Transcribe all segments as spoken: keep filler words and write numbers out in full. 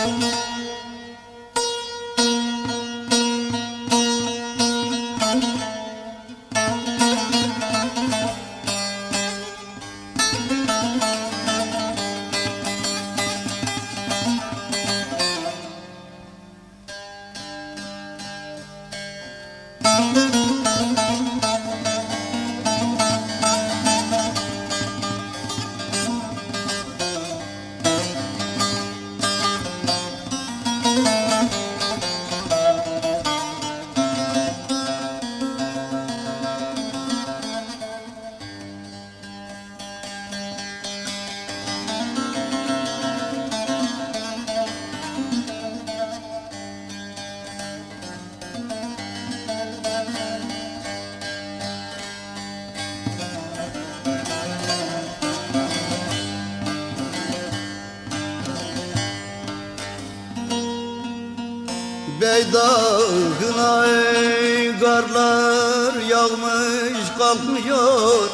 Beydağına ey karlar yağmış kalkmıyor,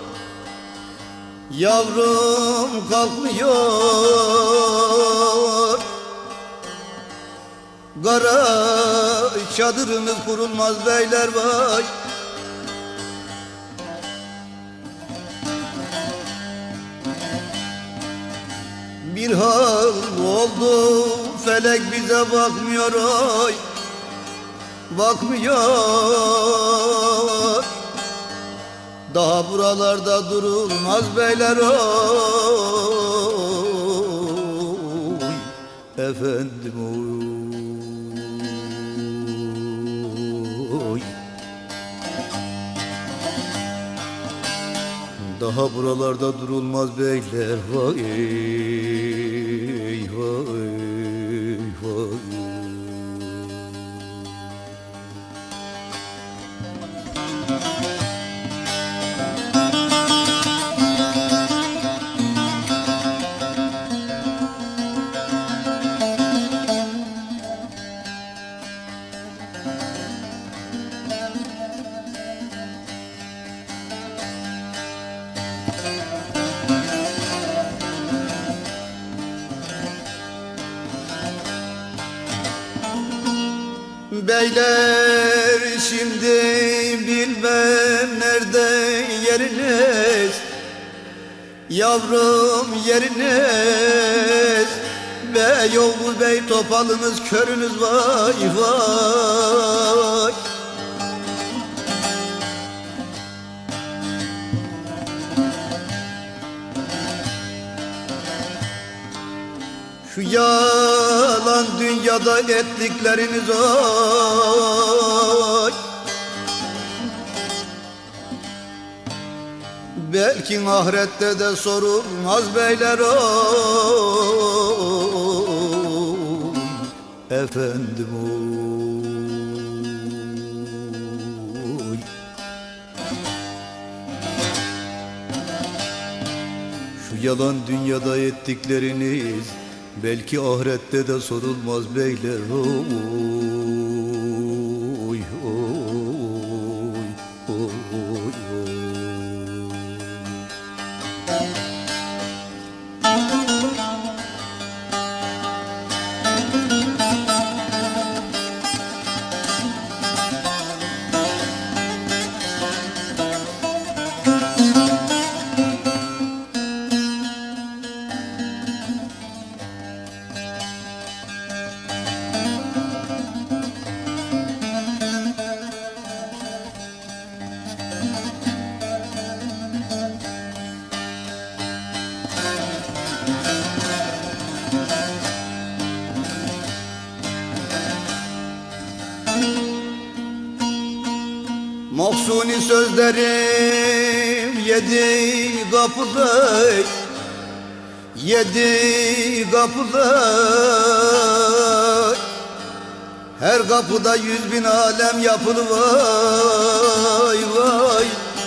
yavrum kalkmıyor. Kara çadırımız kurulmaz beyler vay. Bir hal oldu felek bize bakmıyor oy, bakmıyor. Daha buralarda durulmaz beyler oy, efendim oy. Daha buralarda durulmaz beyler vay vay vay. Beyler şimdi bilmem nerede yeriniz, yavrum yeriniz. Bey oğul bey topalınız körünüz vay vay. Şu yalan dünyada ettikleriniz oy, belki ahirette de sorulmaz beyler oy, efendim oy. Şu yalan dünyada ettikleriniz belki ahirette de sorulmaz beyler oy oy oy oy oy. Mahsuni sözlerim yedi kapıda, yedi kapıda. Her kapıda yüz bin alem yapılı vay vay.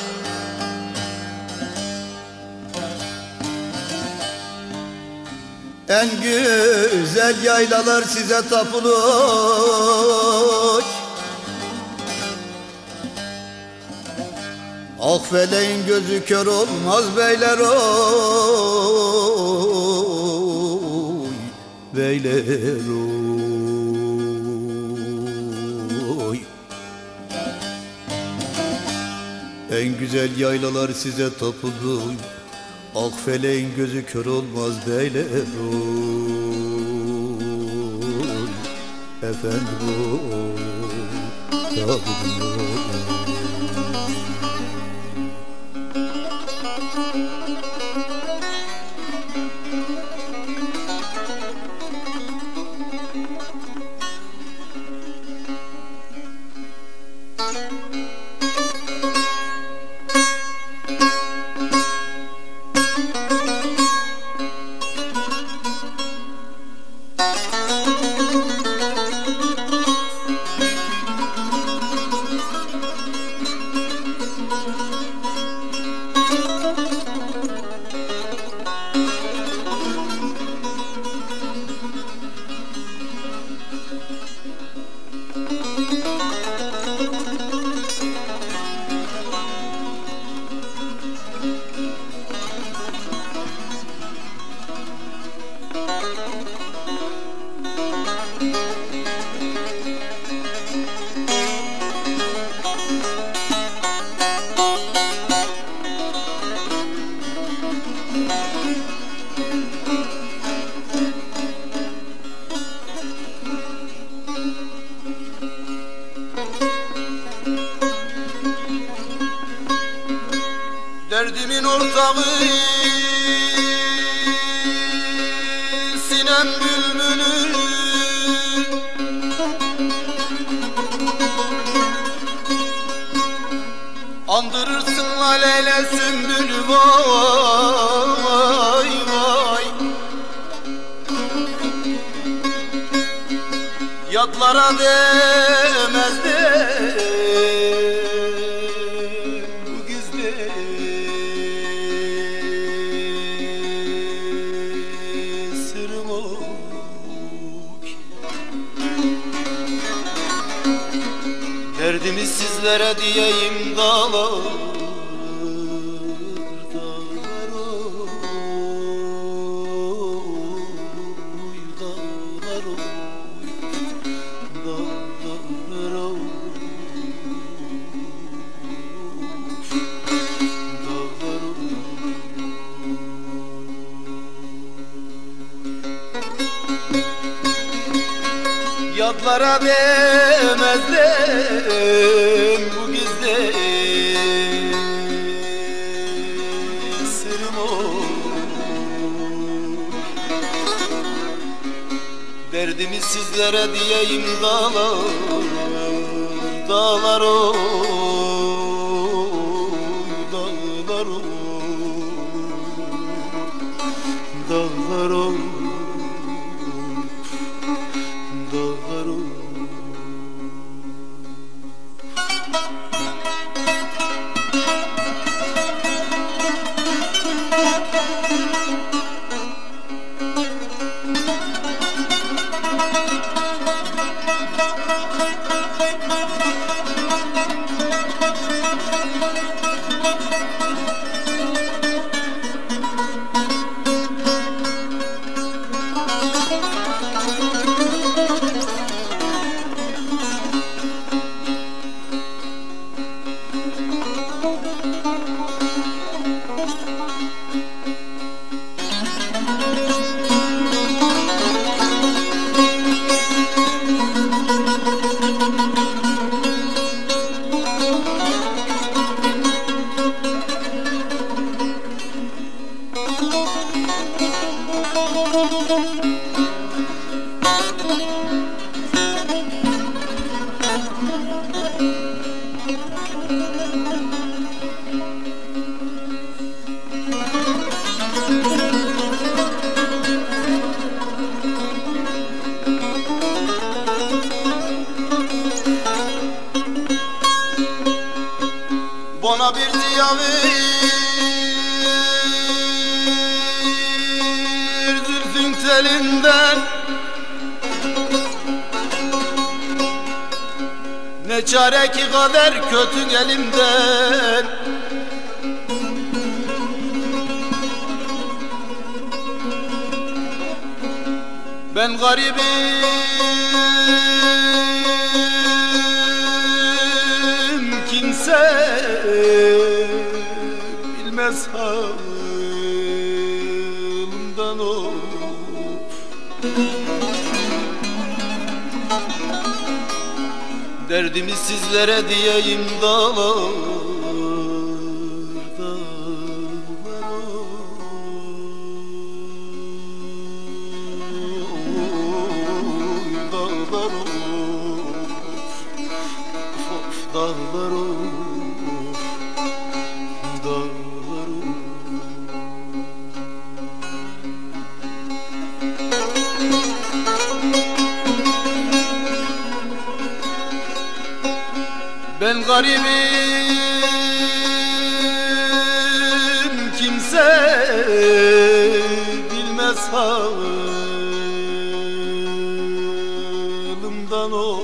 En güzel yaylalar size tapılı. Akfeleğin gözü kör olmaz beyler oy, beyler. beyler oy. En güzel yaylalar size tapıldı, Akfeleğin gözü kör olmaz beyler oy. Efendim oy, tabirim oy. Derdimin ortağı sinem bülbülü, andırırsın alele sümbülü vay vay. Yatlara demez de bu gizli sırrım oy. Derdimi sizlere diyeyim dağlar, dağlar oy, dağlar oy, dağlar oy, dağlar oy. Yatlara demezdim bu gizli sırrım oy. Derdimi sizlere diyeyim dağlar, dağlar oy, dağlar oy, dağlar oy, dağlar oy. Bana bir ziya ver, zülfün telinden. Ne çare ki kader kötü elimden. Ben garibim, kimse bilmez halımdan of. Derdimi sizlere diyeyim dağlar, dağlar oy, dağlar of, of dağlar of, dağlar of. Ben garibim, kimse bilmez halımdan of.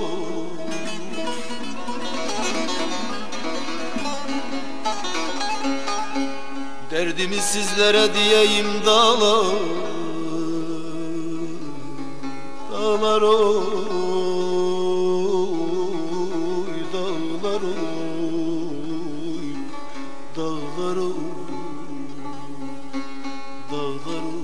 Derdimi sizlere diyeyim dağlar, dağlar oy, dağlar oy, dağlar oy, dağlar oy.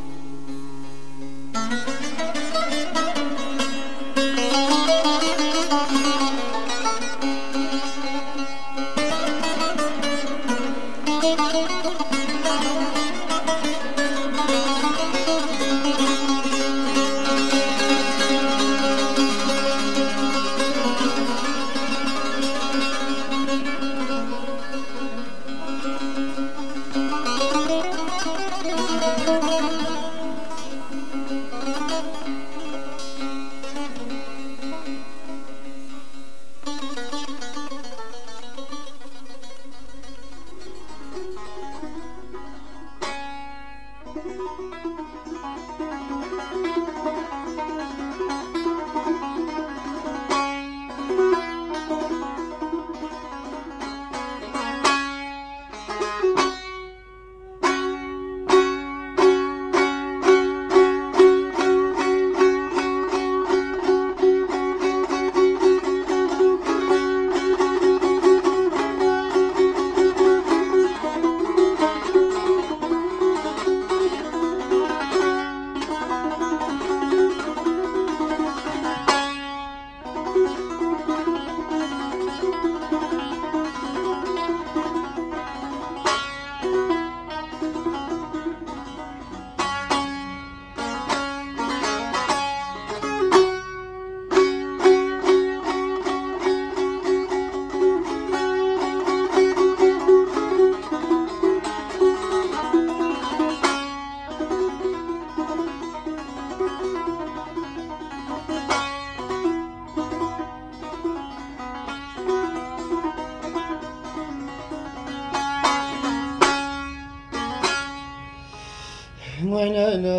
ولا لا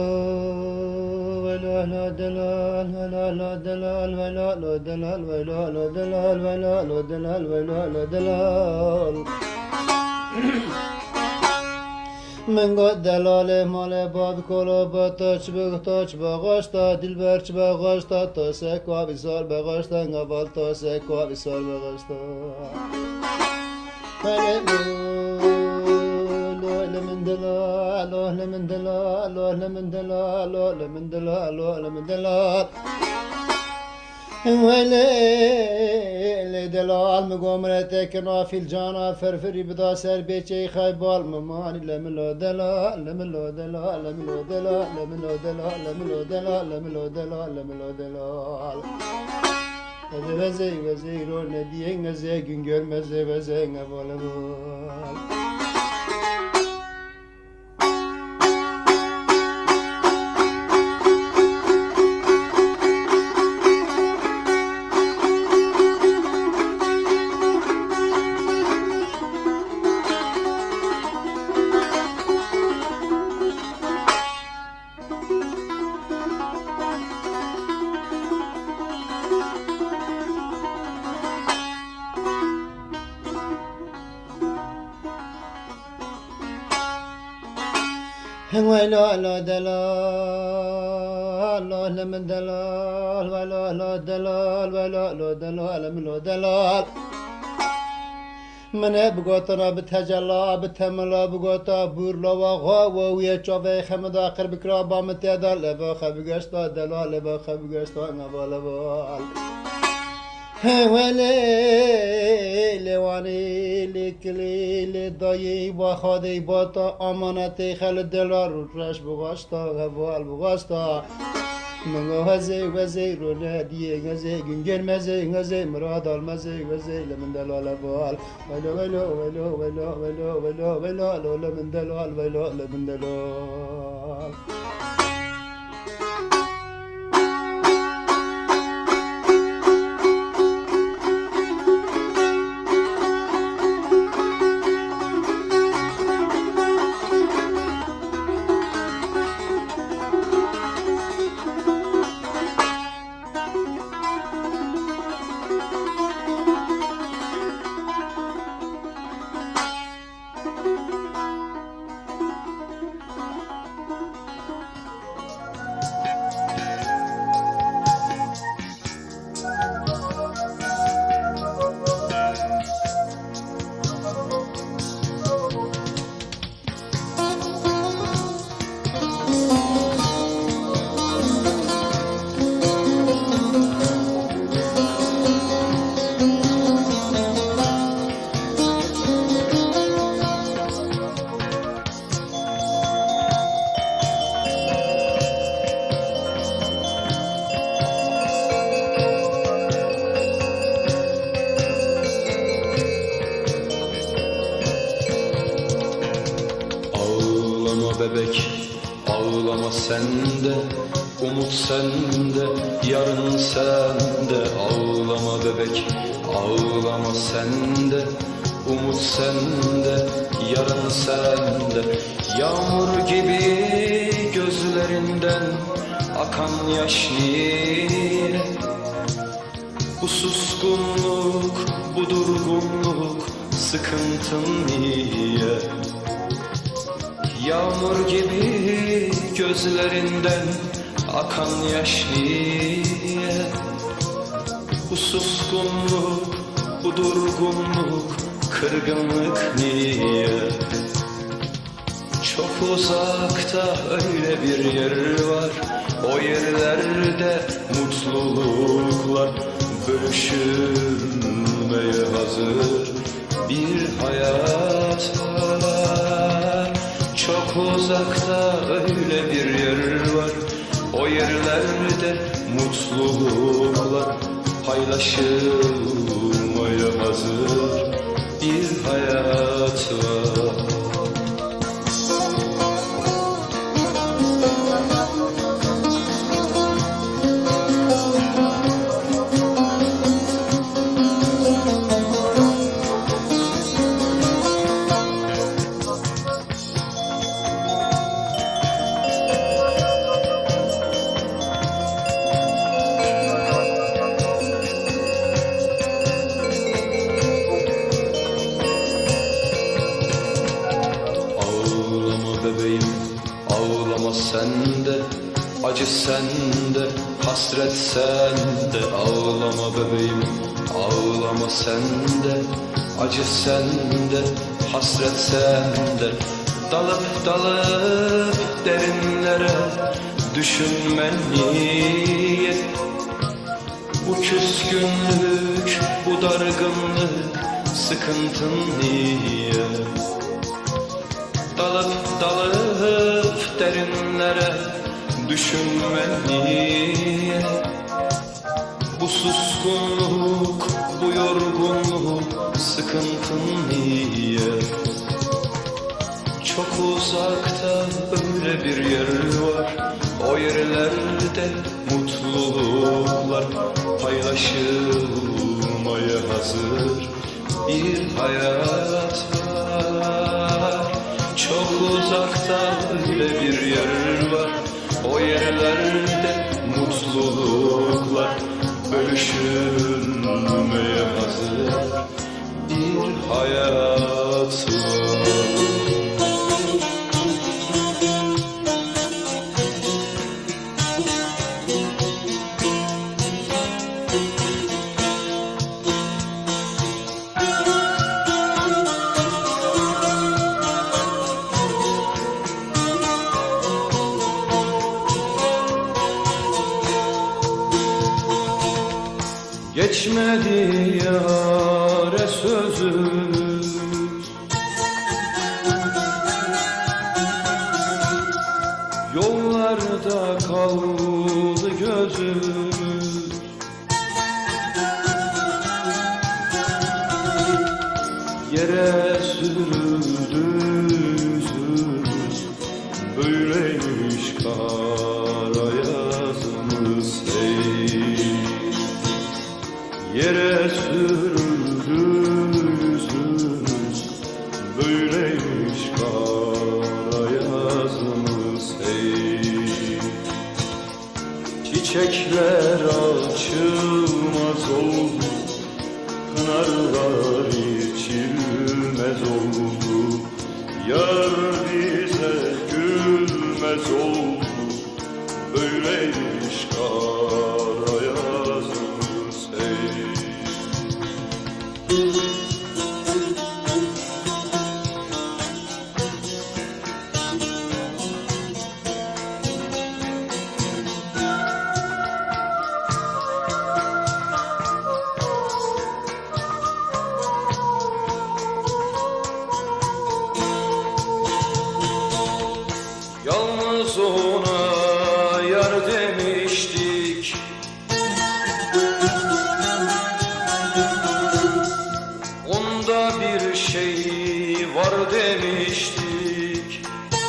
ولا لا دلال ولا لا دلال ولا لا دلال ولا لا دلال ولا لا دلال ولا لا دلال من قد دلال مال باب کلا با تاچ بگ تاچ باغاشتا دلبر چ باغاشتا تا سکوا بسال باغاشتا قبال تا سکوا بسال باغاشتا من دلال أهل من دلال أهل من دلال أهل من دلال أهل من دلال ويلي دلال مقومرتك نافي الجانا فرفري بدا سر بيتي خيبال مماني لملو دلال لملو دلال لملو دلال لملو دلال لملو دلال لملو دلال لملو دلال Hadi vezey vezey rol ne diyen vezey gün görmez vezey ne bol bol. ولا لا دلال لا من دلال ولا لا دلال ولا لا دلال من لا دلال من بقطنا بتجلا بتملا بقطا بورلا وغا ويا شافي خمد آخر بكرا بامت يدال لبا خبقشتا دلال لبا خبقشتا نبال بال ولی لوانی لیکلی لدایی با خادی با تا امانتی خل دلار روش بغاشتا غوال بغاشتا منو هزی وزی رو ندیه غزی گنگر مزی غزی مراد المزی غزی لمن دلال بال ولو ولو ولو ولو ولو ولو ولو لمن دلال ولو لمن دلال Bebek ağlama sende, umut sende, yarın sende. Ağlama bebek ağlama sende, umut sende, yarın sende. Yağmur gibi gözlerinden akan yaş niye? Bu suskunluk, bu durgunluk, sıkıntın niye? Yağmur gibi gözlerinden akan yaş niye? Bu suskunluk, bu durgunluk, kırgınlık niye? Çok uzakta öyle bir yer var, o yerlerde mutluluklar bölüşülmeye hazır bir hayat var. Çok uzakta öyle bir yer var, o yerlerde mutluluklar paylaşılmaya hazır bir hayat var. Bebeğim ağlama sende, acı sende, hasret sende. Ağlama bebeğim ağlama sende, acı sende, hasret sende. Dalıp dalıp derinlere düşünme niye? Bu küskünlük, bu dargınlık, sıkıntın niye? Dalıp dalıp derinlere düşünme niye? Bu suskunluk, bu yorgunluk, sıkıntın niye? Çok uzakta öyle bir yer var, o yerlerde mutluluklar paylaşılmaya hazır bir hayat var. Çok uzakta öyle bir yer var, o yerlerde mutluluklar bölüşülmeye hazır bir hayat var. geçmedi yâre sözümüz. Yollarda kaldı gözümüz. Yere sürüldü yüzümüz. Böyleymiş kara yazımız hey. Yere sürüldü yüzümüz. Böyleymiş kara yazımız hey. Çiçekler açılmaz oldu, pınarlar içilmez oldu. Yar bize gülmez oldu, böyleymiş kara yazımız hey. Yalnız ona yar demiştik, onda bir şey var demiştik.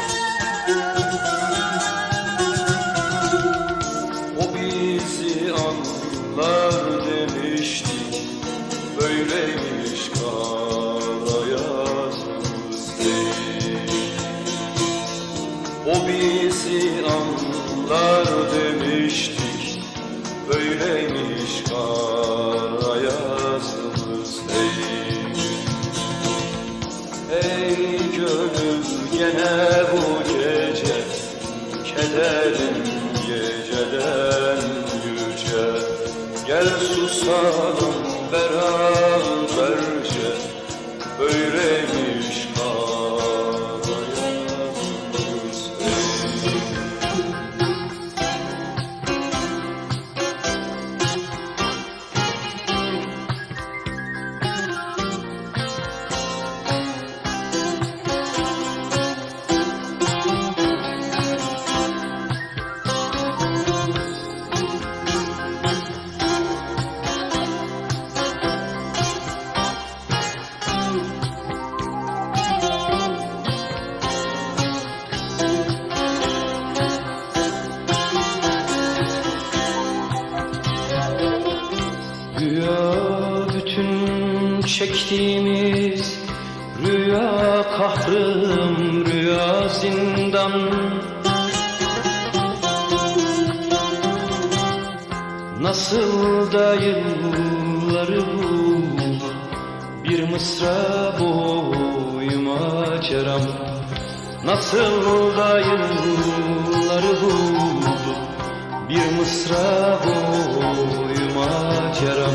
O bizi anlar demiştik, böyleymiş kara yazımız değil. O bizi anlar demiştik, böyleymiş kara yazımız hey. Ey gönül gene bu gece, kederin geceden yüce. Gel susalım beraberce, böyleymiş kara yazımız hey. Rüya bütün çektiğimiz, rüya kahrım, rüya zindan. Nasıl da yılları bu, bir mısra boyuma ceram. Nasıl da yılları bu, bir mısra boyuma ceram.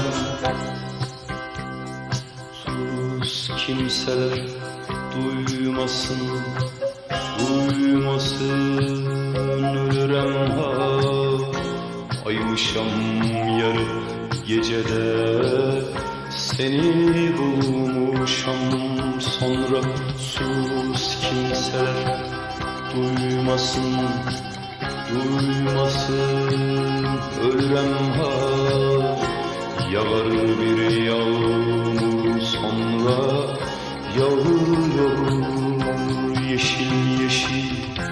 Sus kimseler duymasın, duymasın ölürem ha. Aymışam yarı gecede, seni bulmuşam sonra. Sus kimseler duymasın, duymasın ölürem ha. Yağar bir yağmur sonra, yağır yağır yeşil yeşil.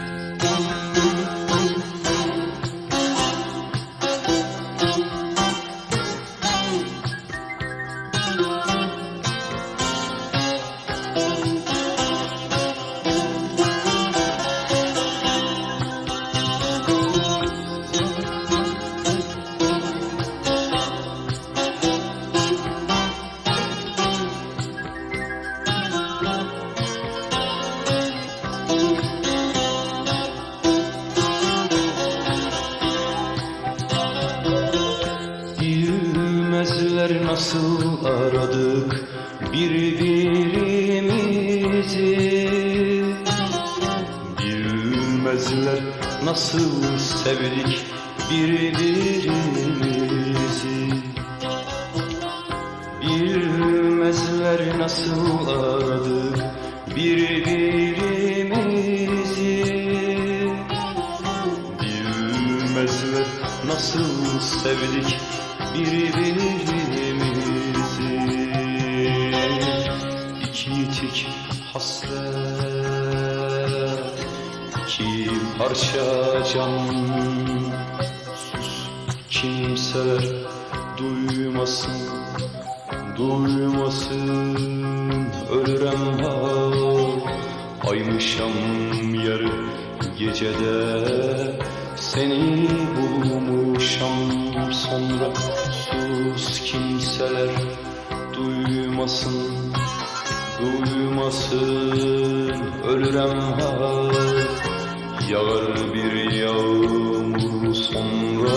Bilmezler nasıl aradık birbirimizi, bilmezler nasıl sevdik birbirimizi. Bilmezler nasıl aradık birbirimizi, bilmezler nasıl sevdik birbirimizi. İki tik hasret, iki parça can. Sus, kimseler duymasın, duymasın. Ölürem ha, aymışam yarı gecede, seni bulmuşam sonra. Sus, kimseler duymasın, duymasın. Ölürem ha, yağar bir yağmur sonra,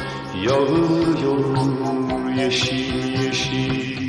yağıyor yeşil yeşil.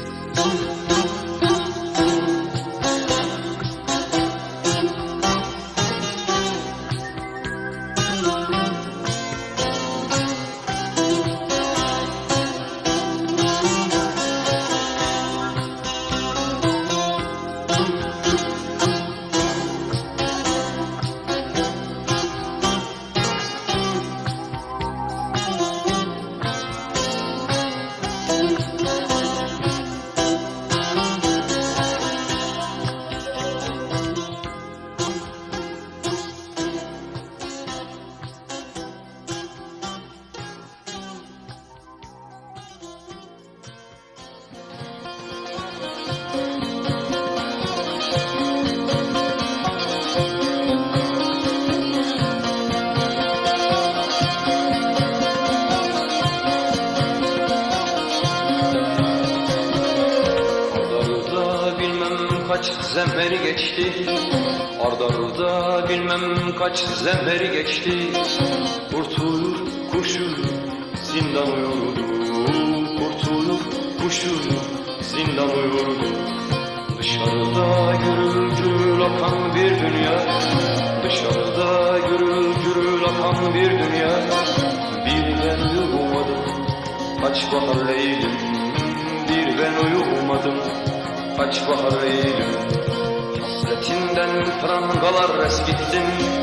Kaç zemher geçti, arda arda bilmem kaç zemher geçti. Kurtulur kuşu zindan uyurdu, kurtulur kuşu zindan uyurdu. Dışarıda gürül gürül akan bir dünya, dışarıda gürül gürül akan bir dünya. Bir ben uyumadım, kaç bahar leylim, bir ben uyumadım, kaç bahar eğilim. Hasretinden prangalar eskittim,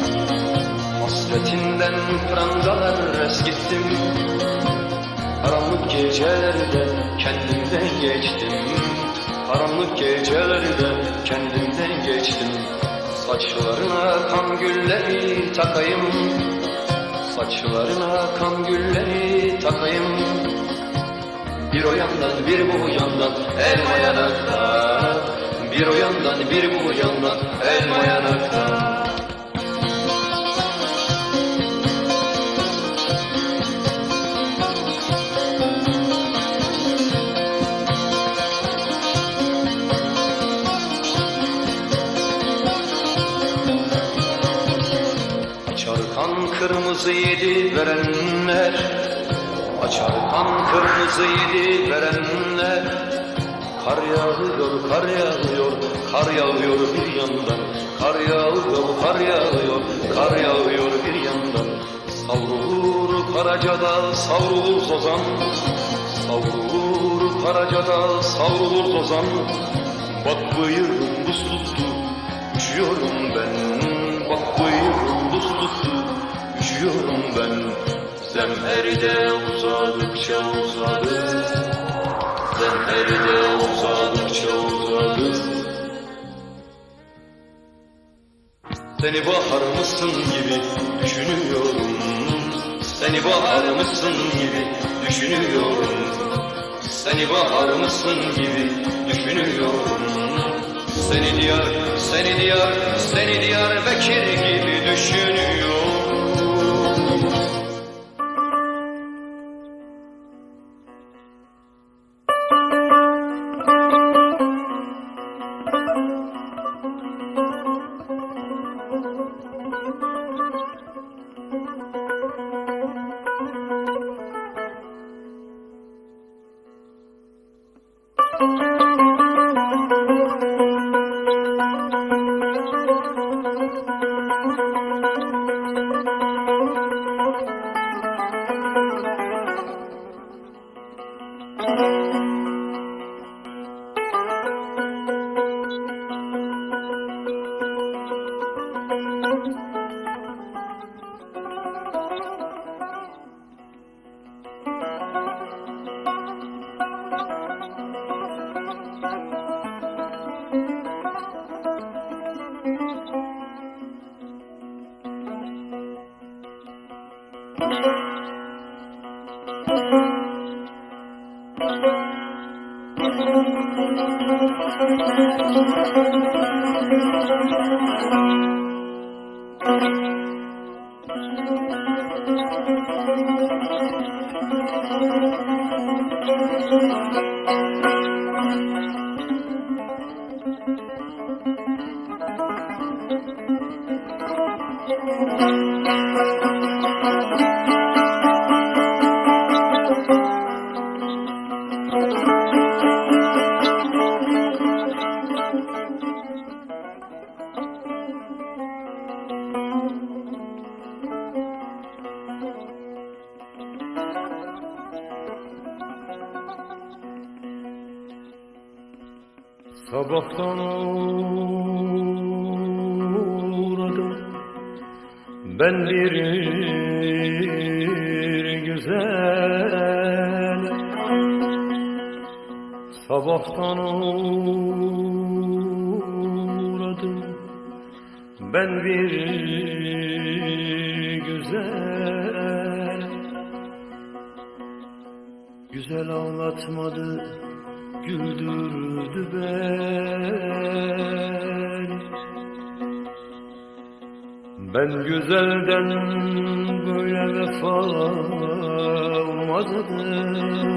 hasretinden prangalar eskittim. Karanlık gecelerde kendimden geçtim, karanlık gecelerde kendimden geçtim. Saçlarına kan gülleri takayım, saçlarına kan gülleri takayım. Bir o yandan bir bu yandan elma yanakta, bir o yandan bir bu yandan elma yanakta. Açar kan kırmızı yedi verenler, açar kan kırmızı yedi verenler. Kar yağıyor, kar yağıyor, kar yağıyor bir yandan. Kar yağıyor, kar yağıyor, kar yağıyor bir yandan. Savrulur Karacadağ, savrulur Zozan. Savrulur Karacadağ, savrulur Zozan. Bak bıyığım buz tuttu, üşüyorum ben. Bak bıyığım buz tuttu, üşüyorum ben. Zemheride uzadıkça uzadı, zemheride uzadıkça uzadı. Seni bahar mısın gibi düşünüyorum, seni bahar mısın gibi düşünüyorum. Seni bahar mısın gibi düşünüyorum. Seni diyar, seni diyar, seni Diyarbakır gibi düşünüyorum. Thank you. Sabahtan uğradım ben bir güzel, sabahtan uğradım ben bir güzel, güzel ağlatmadı, güldürdü beni. Ben güzelden böyle vefa ummadım.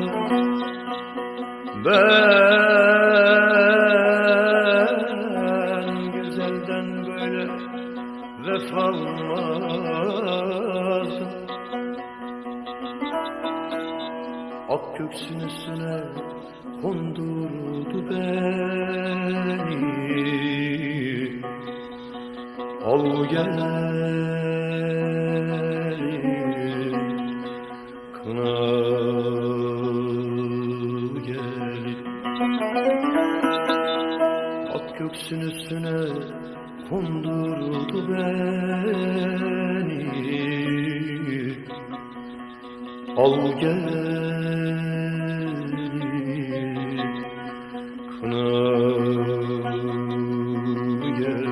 Ben güzelden böyle vefa ummadım. Ak göksün üstüne kondurdu beni. Al gel kına gel. Ak göksün üstüne kondurdu beni. Al gel kına gel.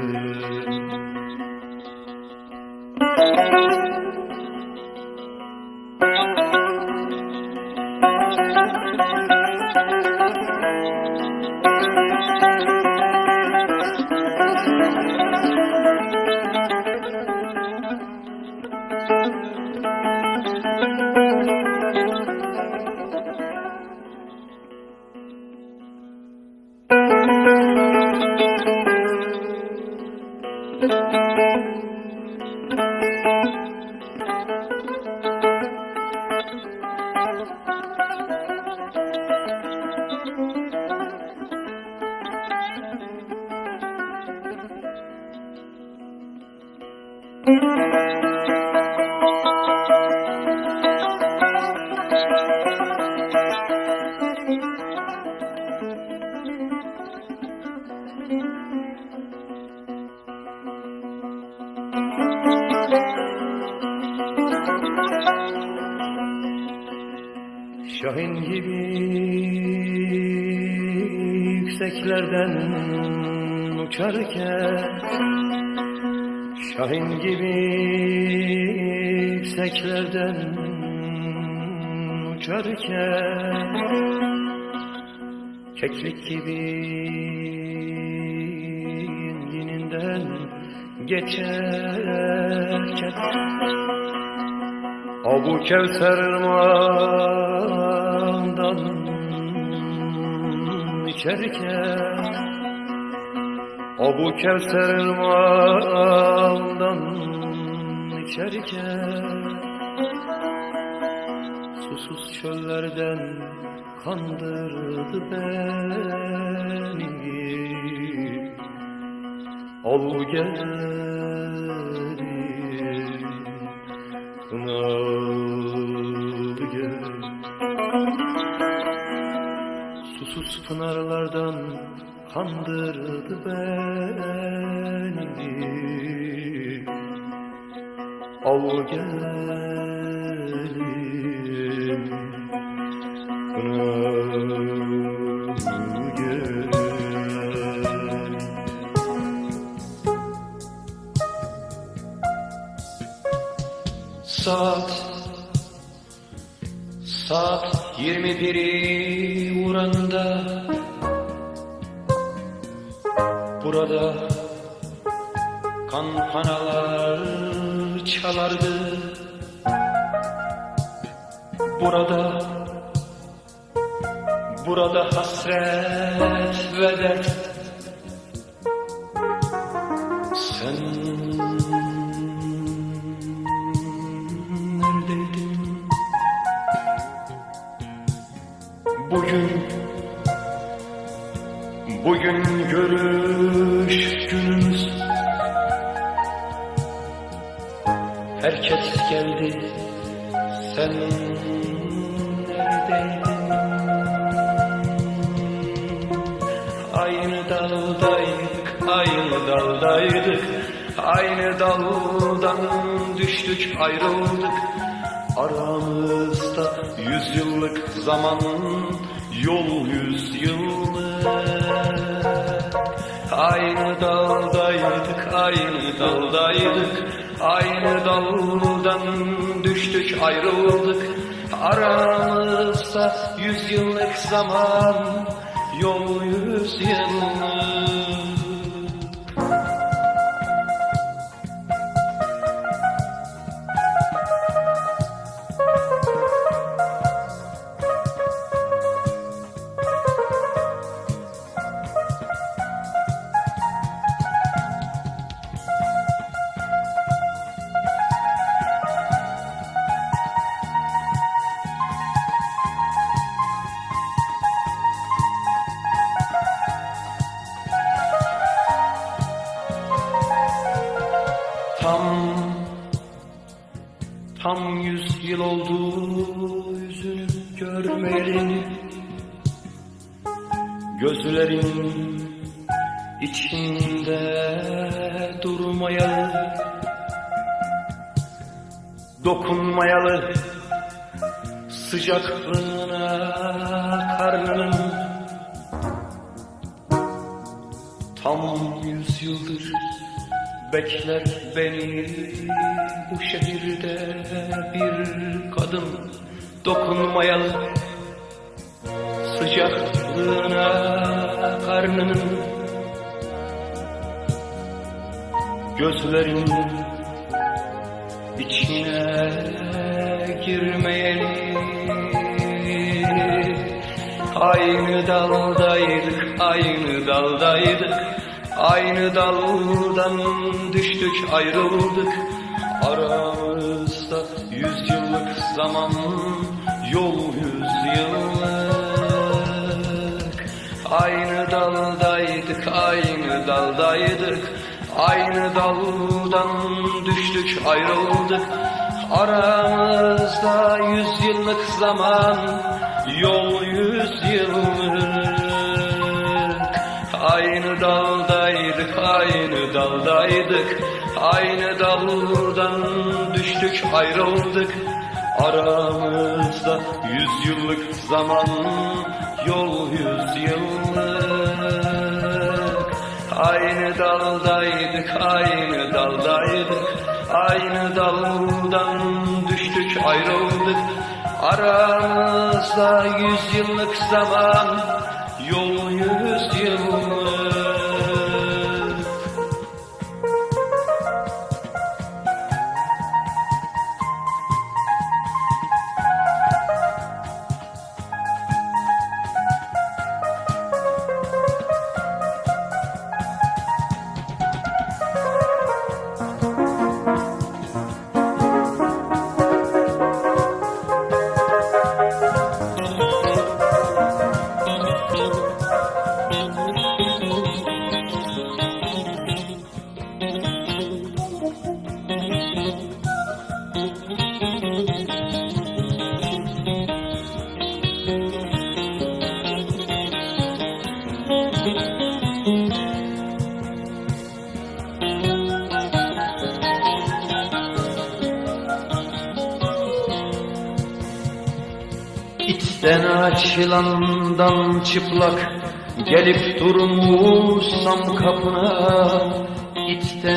Şahin gibi yükseklerden uçarken, Şahin gibi yükseklerden uçarken, keklik gibi yeninden geçerken, o bu Kevser ırmağından içerken, o bu Kevser ırmağından içerken, susuz çöllerden kandırdı beni. Al gel pınar gel. Susuz pınarlardan kandırdı beni. Al gelin pınar gel. Saat Saat yirmi biri vuranda burada kampanalar çalardı. Burada, burada hasret ve dert. Sen neredeydin? Bugün, bugün görüş günümüz. Herkes geldi, sen neredeydin? Aynı daldaydık, aynı daldaydık, aynı daldan düştük, ayrıldık. Aramızda yüzyıllık zaman, yol yüzyıllık. Aynı daldaydık, aynı daldaydık, aynı daldan düştük, ayrıldık. Aramızda yüzyıllık zaman, yol yüzyıllık. Tam, tam yüz yıl oldu yüzünü görmeyeli. Gözlerin içinde durmayalı, dokunmayalı sıcaklığına karnının. Tam yüz yıldır bekler beni bu şehirde bir kadın, dokunmayalı sıcaklığına karnının. Gözlerin içine girmeyeli. Aynı daldaydık, aynı daldaydık, aynı daldan düştük, ayrıldık. Aramızda yüzyıllık zaman, yol yüzyıllık. Aynı daldaydık, aynı daldaydık, aynı daldan düştük, ayrıldık. Aramızda yüzyıllık zaman, yol yüzyıllık. Aynı daldaydık, aynı daldaydık, aynı daldan düştük, ayrıldık. Aramızda yüzyıllık zaman, yol yüzyıllık. Aynı daldaydık, aynı daldaydık, aynı daldan düştük, ayrıldık. Aramızda yüzyıllık zaman, yol yüzyıllık. İçten açılandan çıplak gelip durmuşsam kapına. İçten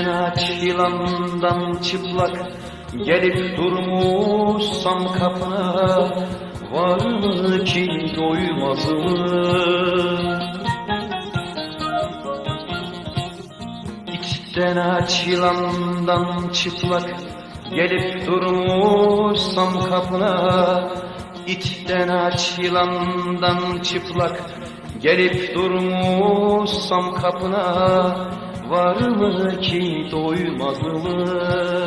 açılandan çıplak gelip durmuşsam kapına. var mı ki doymaz mı? İçten açılandan çıplak gelip durmuşsam kapına, İçten açılandan çıplak gelip durmuşsam kapına, var mı ki doymaz mı?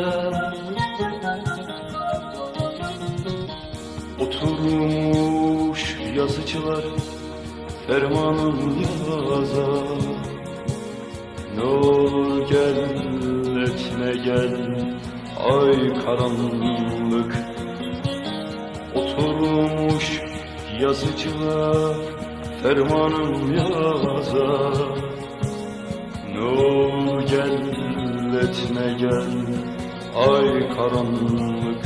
Oturmuş yazıcılar fermanım yaza, ne olur gel etme gel ay karanlık. Oturmuş yazıcılar fermanım yaza, ne olur gel etme gel ay karanlık.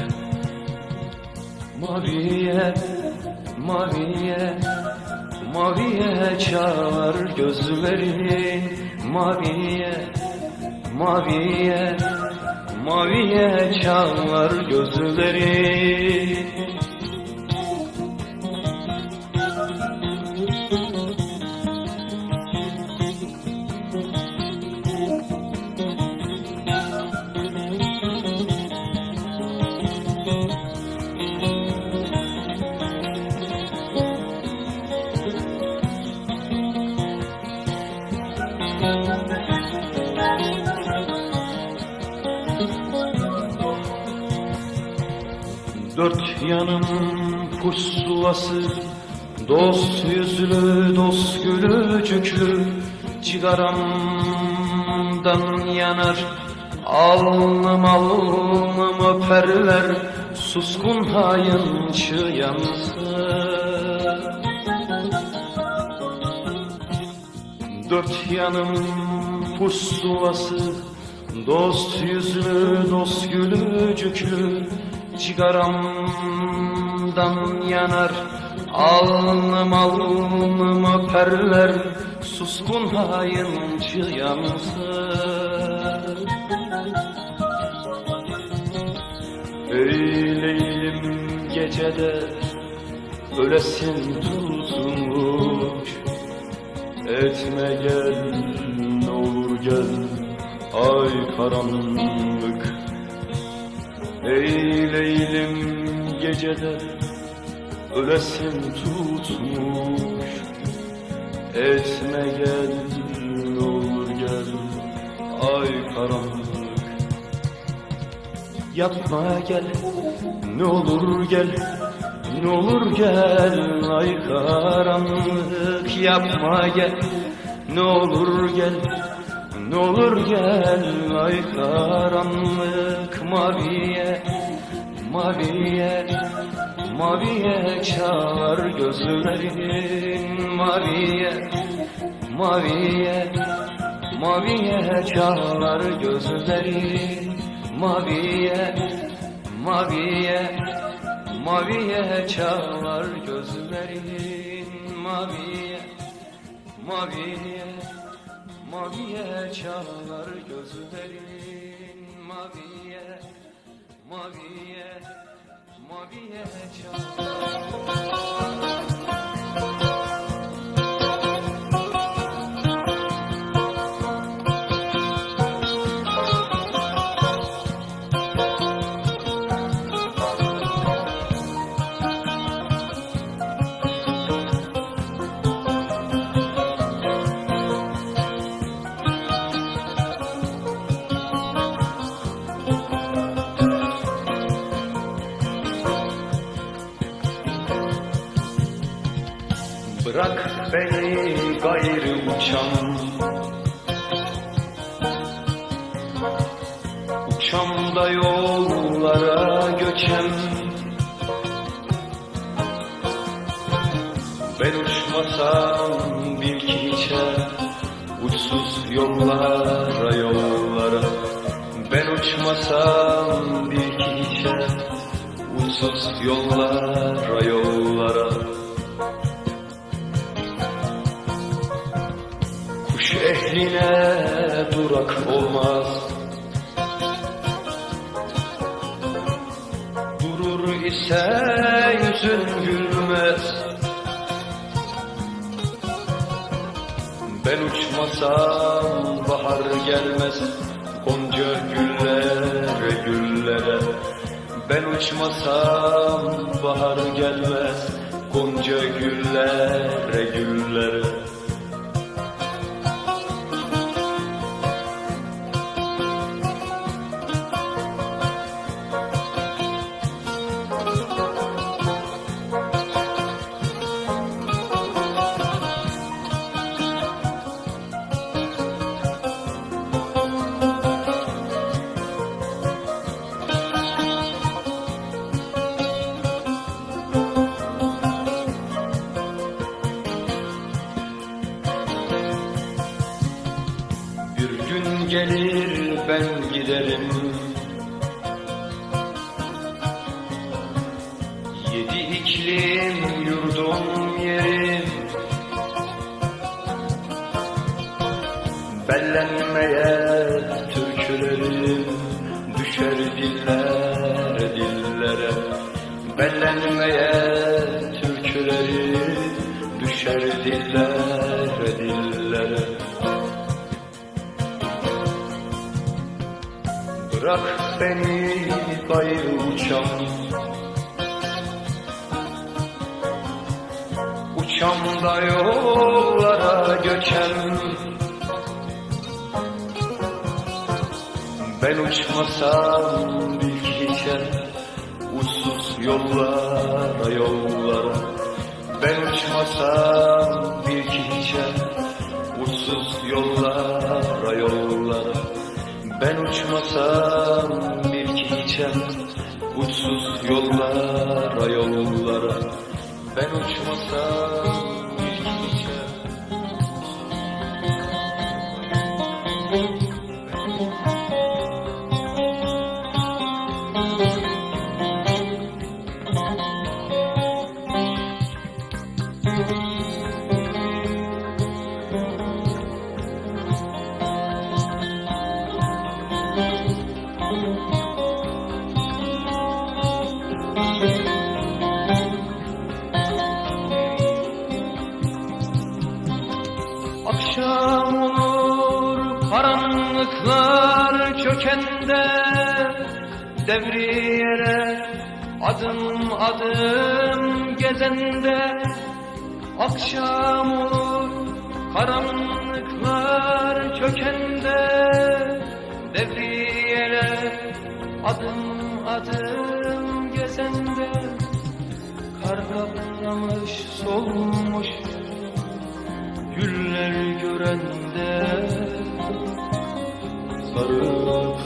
Maviye, maviye, maviye çağır gözlerin, maviye, maviye, maviye çağır gözlerin. Dört yanım pusulası, dost yüzlü, dost gülücüklü, cigaramdan yanar, alnım alnım öperler, suskun hayıncı yansın. Dört yanım pusulası, dost yüzlü, dost gülücüklü, cigaramdan yanar, alnım alnım öperler, suskun hayıncı yansın. Ey Leylim gecede ölesin tutmuş, etme gel ne olur gel ay karanlık. Ey Leylim gecede ölesin tutmuş, etme gel ne olur gel ay karanlık. Yapma gel ne olur gel, ne olur gel ay karanlık. Yapma gel ne olur gel, ne olur gel ay karanlık. Maviye, maviye, maviye çağır gözlerin, maviye, maviye, maviye çağır gözlerin, maviye, maviye, maviye çağır gözlerin, maviye, maviye, maviye çağır gözlerin, maviye, maviye, maviye çağır. Bırak beni gayrı uçam, uçam da yollara göçem. Ben uçmasam bil ki hiçe, uçsuz yollara yollara. Ben uçmasam bil ki hiçe, uçsuz yollara yollara. Ehline durak olmaz, durur ise yüzün gülmez. Ben uçmasam bahar gelmez gonca güllere güllere. Ben uçmasam bahar gelmez gonca güllere güllere. Gelir ben giderim, yedi iklim yurdum yerim. Bellenmeye türkülerim düşer dillere dillere. Bellenmeye türkülerim düşer dillere dillere. Bırak beni bayır uçam, uçam da yollara göçem. Ben uçmasam bil ki hiçe, uçsuz yollara yollara. Ben uçmasam bil ki hiçe, uçsuz yollara yollara. Ben uçmasam bir ki hiçe, uçsuz yollara yollara. Ben uçmasam bir ki hiçe. Akşam olur karanlıklar çökende, devriyere adım adım gezende. Akşam olur karanlıklar çökende, devriyere adım adım gezende. Kar kaplamış solmuş güller görende, sarıp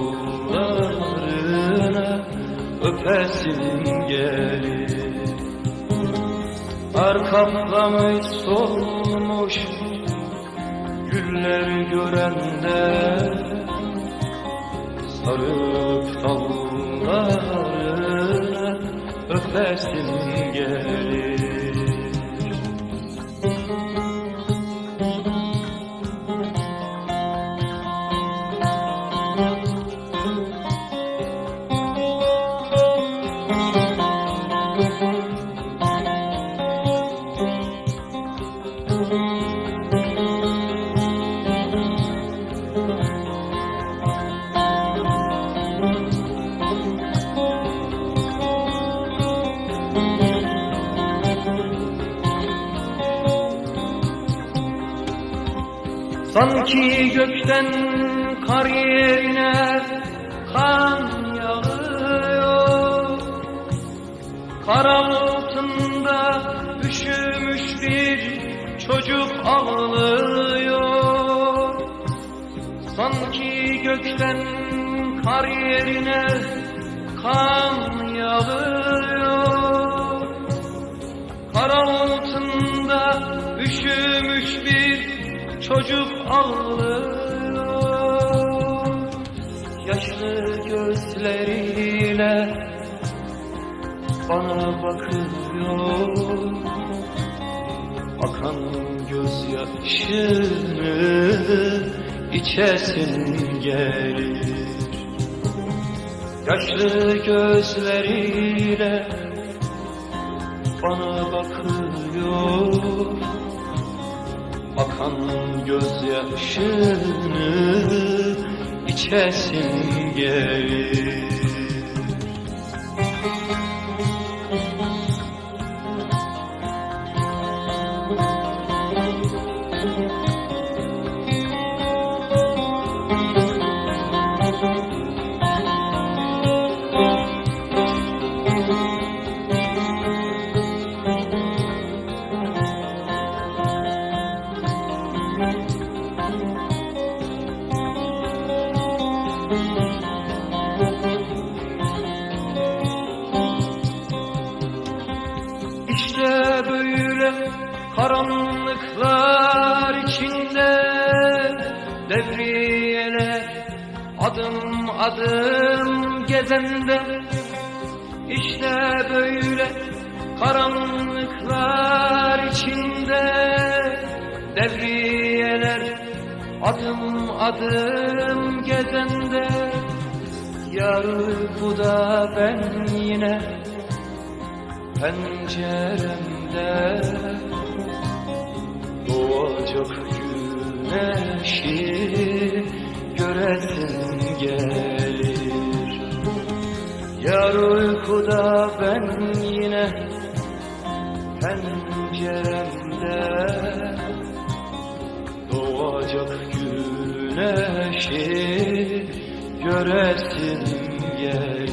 dallarına öpesim gelir. Kar kaplamış solmuş güller görende, sarıp dallarına öpesim gelir. Sanki gökten kar yerine kan yağıyor. Kar altında üşümüş bir çocuk ağlıyor. Sanki gökten kar yerine kan yağıyor. Kar altında üşümüş bir çocuk ağlıyor. Yaşlı gözleriyle bana bakıyor. Akan gözyaşını içesin gelir. Yaşlı gözleriyle bana bakıyor, akan gözyaşını içesim gelir. İşte böyle karanlıklar içinde devriyeler adım adım gezende. İşte böyle karanlıklar içinde devriyeler adım adım gezende. Yar uykuda ben yine penceremde doğacak güneşi göresim gelir. Yar uykuda ben yine penceremde doğacak güneşi göresim gelir.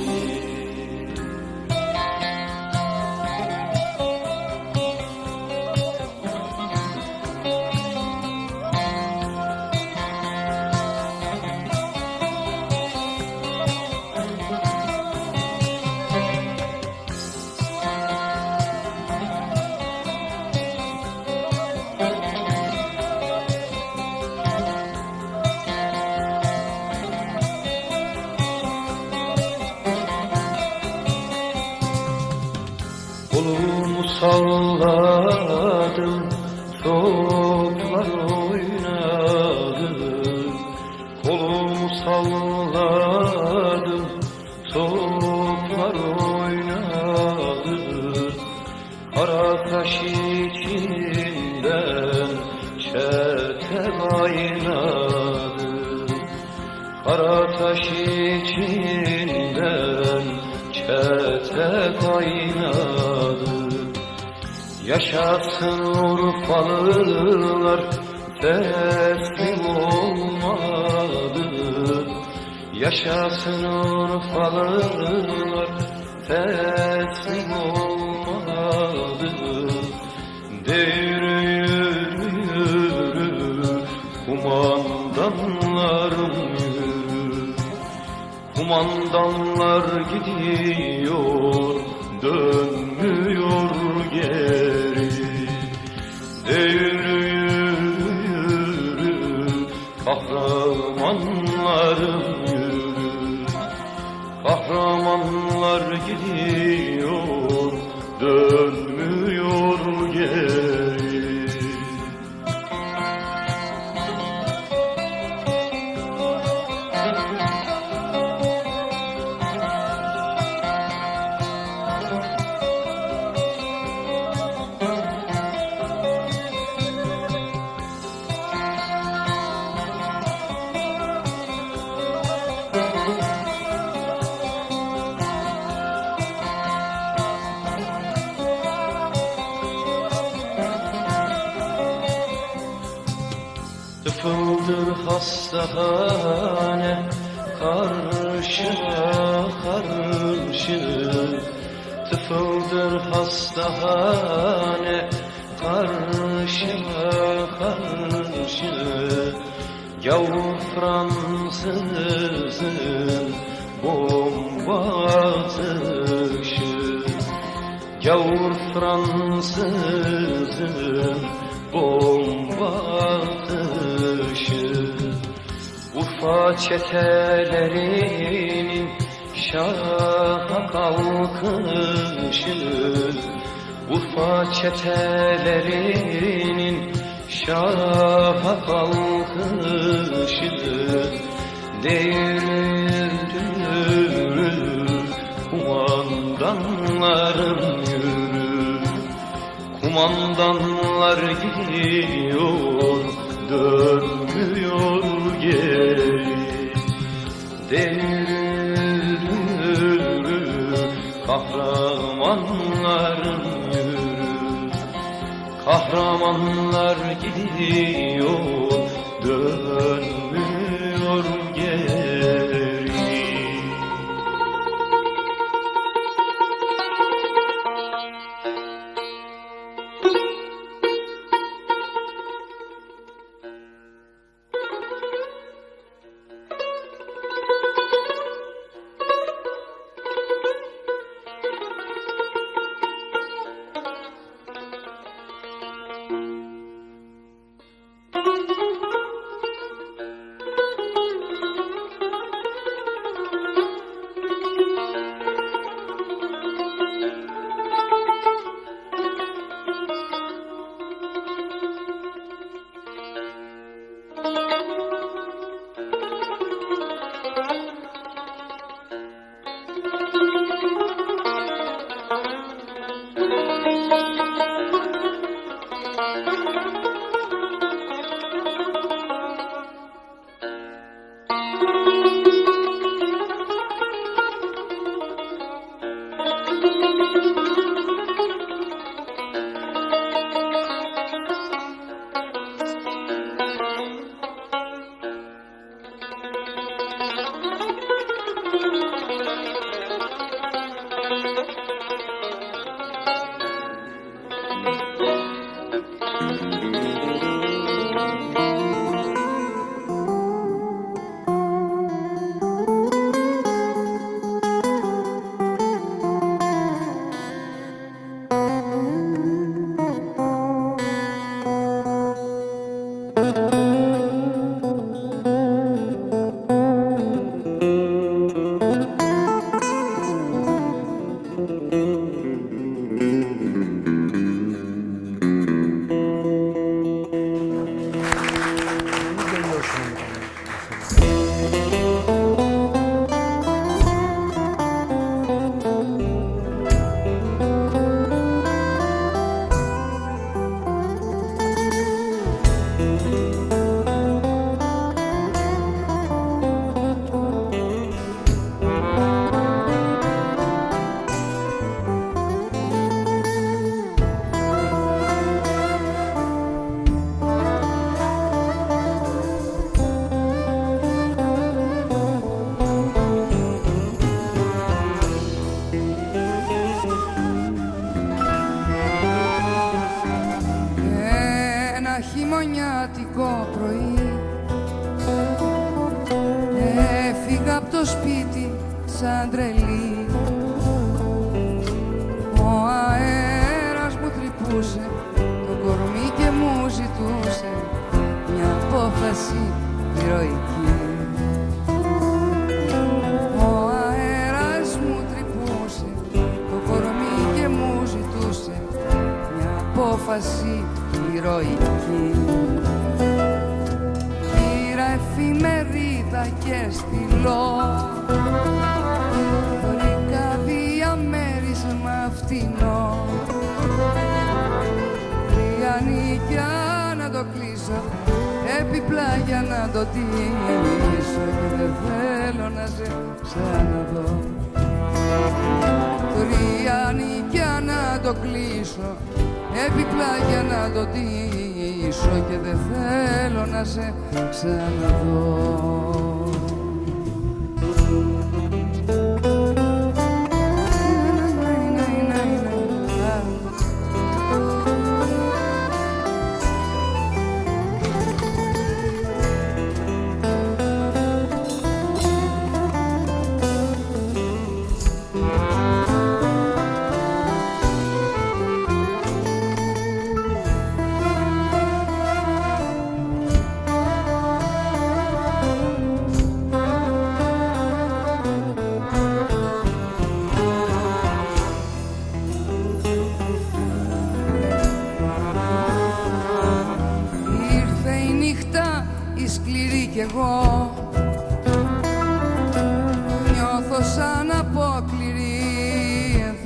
Kolumu salladım, toplar oynadı. Kolumu salladım, toplar oynadı. Kara taş içinden çete kaynadı. Kara taş içinden çete kaynadı. Yaşasın Urfalılar teslim olmadı. Yaşasın Urfalılar teslim olmadı. De yürü yürü yürü kumandanlarım yürü. Kumandanlar gidiyor, dönmüyor geri. De yürü yürü yürü kahramanlarım yürü. Kahramanlar gidiyor, dönmüyor geri. Tıfıldır hastahane karşıma karşı. Tıfıldır hastahane karşıma karşı. Gavur Fransızın bomba atışı. Gavur Fransızın bomba atışı. Urfa çetelerinin şaha kalkışı. Urfa çetelerinin şaha kalkışı. Değil Haranlarım yürür, kumandanlar gidiyor, dönmüyor geri. Denir kahramanlarım yürür, kahramanlar gidiyor, dönmüyor geri. χειμωνιάτικο πρωί έφυγα απ' το σπίτι σαν τρελή. Ο αέρας μου τρυπούσε το κορμί και μου ζητούσε μια απόφαση ηρωική. Ο αέρας μου τρυπούσε το κορμί και μου ζητούσε μια απόφαση ηρωική. Πήρα εφημερίδα και στυλό, βρήκα διαμέρισμα φτηνό, τρία νίκια να το κλείσω, έπιπλα για να το τιμήσω και δεν θέλω να σε ξαναδώ. Τρία νίκια να το κλείσω, έπιπλα για να το τιμήσω και δεν θέλω να σε ξαναδώ. Κι εγώ νιώθω σαν απόκληρη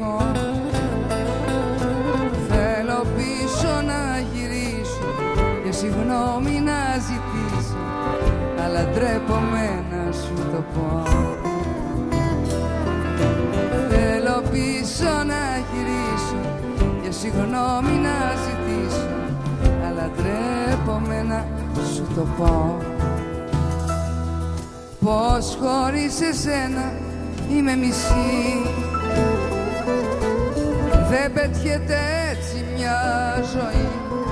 ντρέπομαι να σου το πω. Θέλω πίσω να γυρίσω και συγγνώμη να ζητήσω, αλλά ντρέπομαι να σου το πω. Πως χωρίς εσένα είμαι μισή, δεν πετιέται έτσι μια ζωή.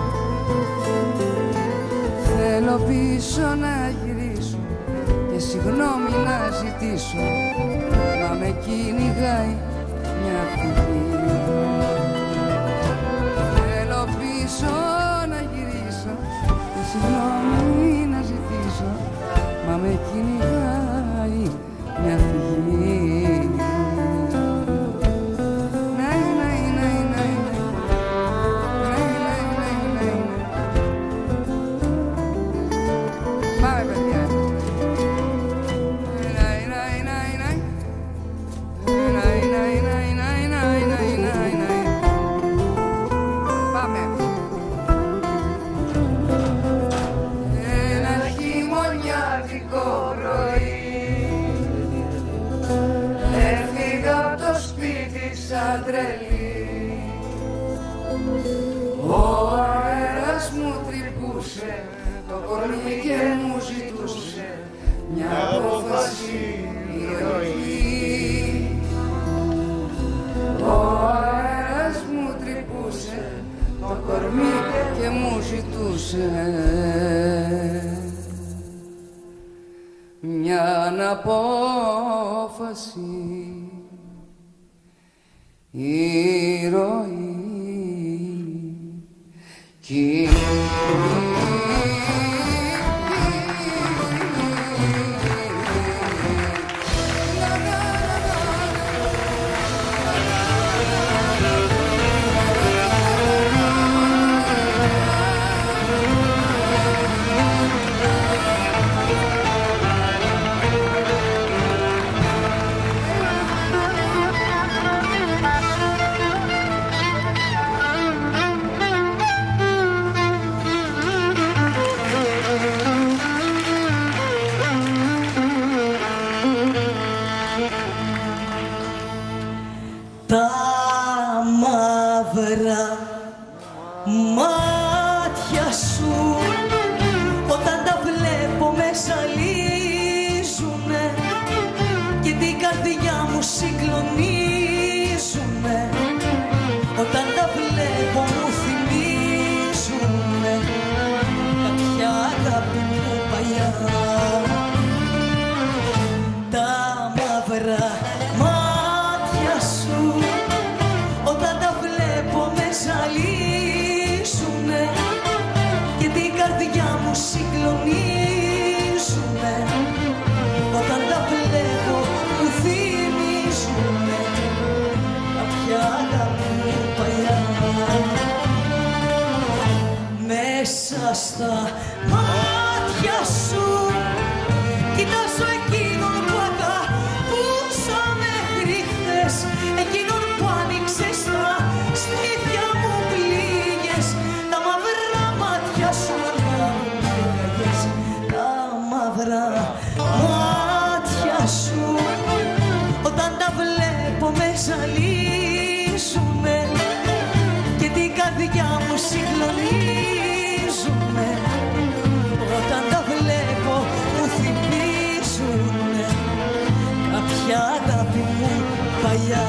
Θέλω πίσω να γυρίσω και συγγνώμη να ζητήσω, μα με κυνηγάει μια φυγή. Θέλω πίσω να γυρίσω και συγγνώμη να ζητήσω, μα με κυνηγάει μια φυγή. Ο αέρας μου τρυπούσε το κορμί και μου ζητούσε μια απόφαση ηρωική. Ο αέρας μου τρυπούσε το κορμί και μου ζητούσε μια απόφαση ηρωική. Μάτια σου όταν τα βλέπω με ζαλίζουνε και την καρδιά μου συγκλονίζουνε. Όταν τα βλέπω μου θυμίζουνε κάποια αγάπη μου παλιά. Τα μαύρα μάτια σου όταν τα βλέπω με ζαλίζουνε και την καρδιά μου συγκλονίζουνε. Όταν τα βλέπω μου θυμίζουνε κάποια αγάπη μου παλιά. Μέσα στα μάτια σου κοιτάζω εκείνον που αγαπούσα μέχρι χθες, εκείνον που άνοιξε στα στήθια μου πληγές. Τα μαύρα μάτια σου ανάβουν πυρκαγιές. Τα μαύρα μάτια σου όταν τα βλέπω με ζαλίζουνε και την καρδιά μου συγκλονίζουνε. Όταν τα βλέπω μου θυμίζουνε κάποια αγάπη μου παλιά.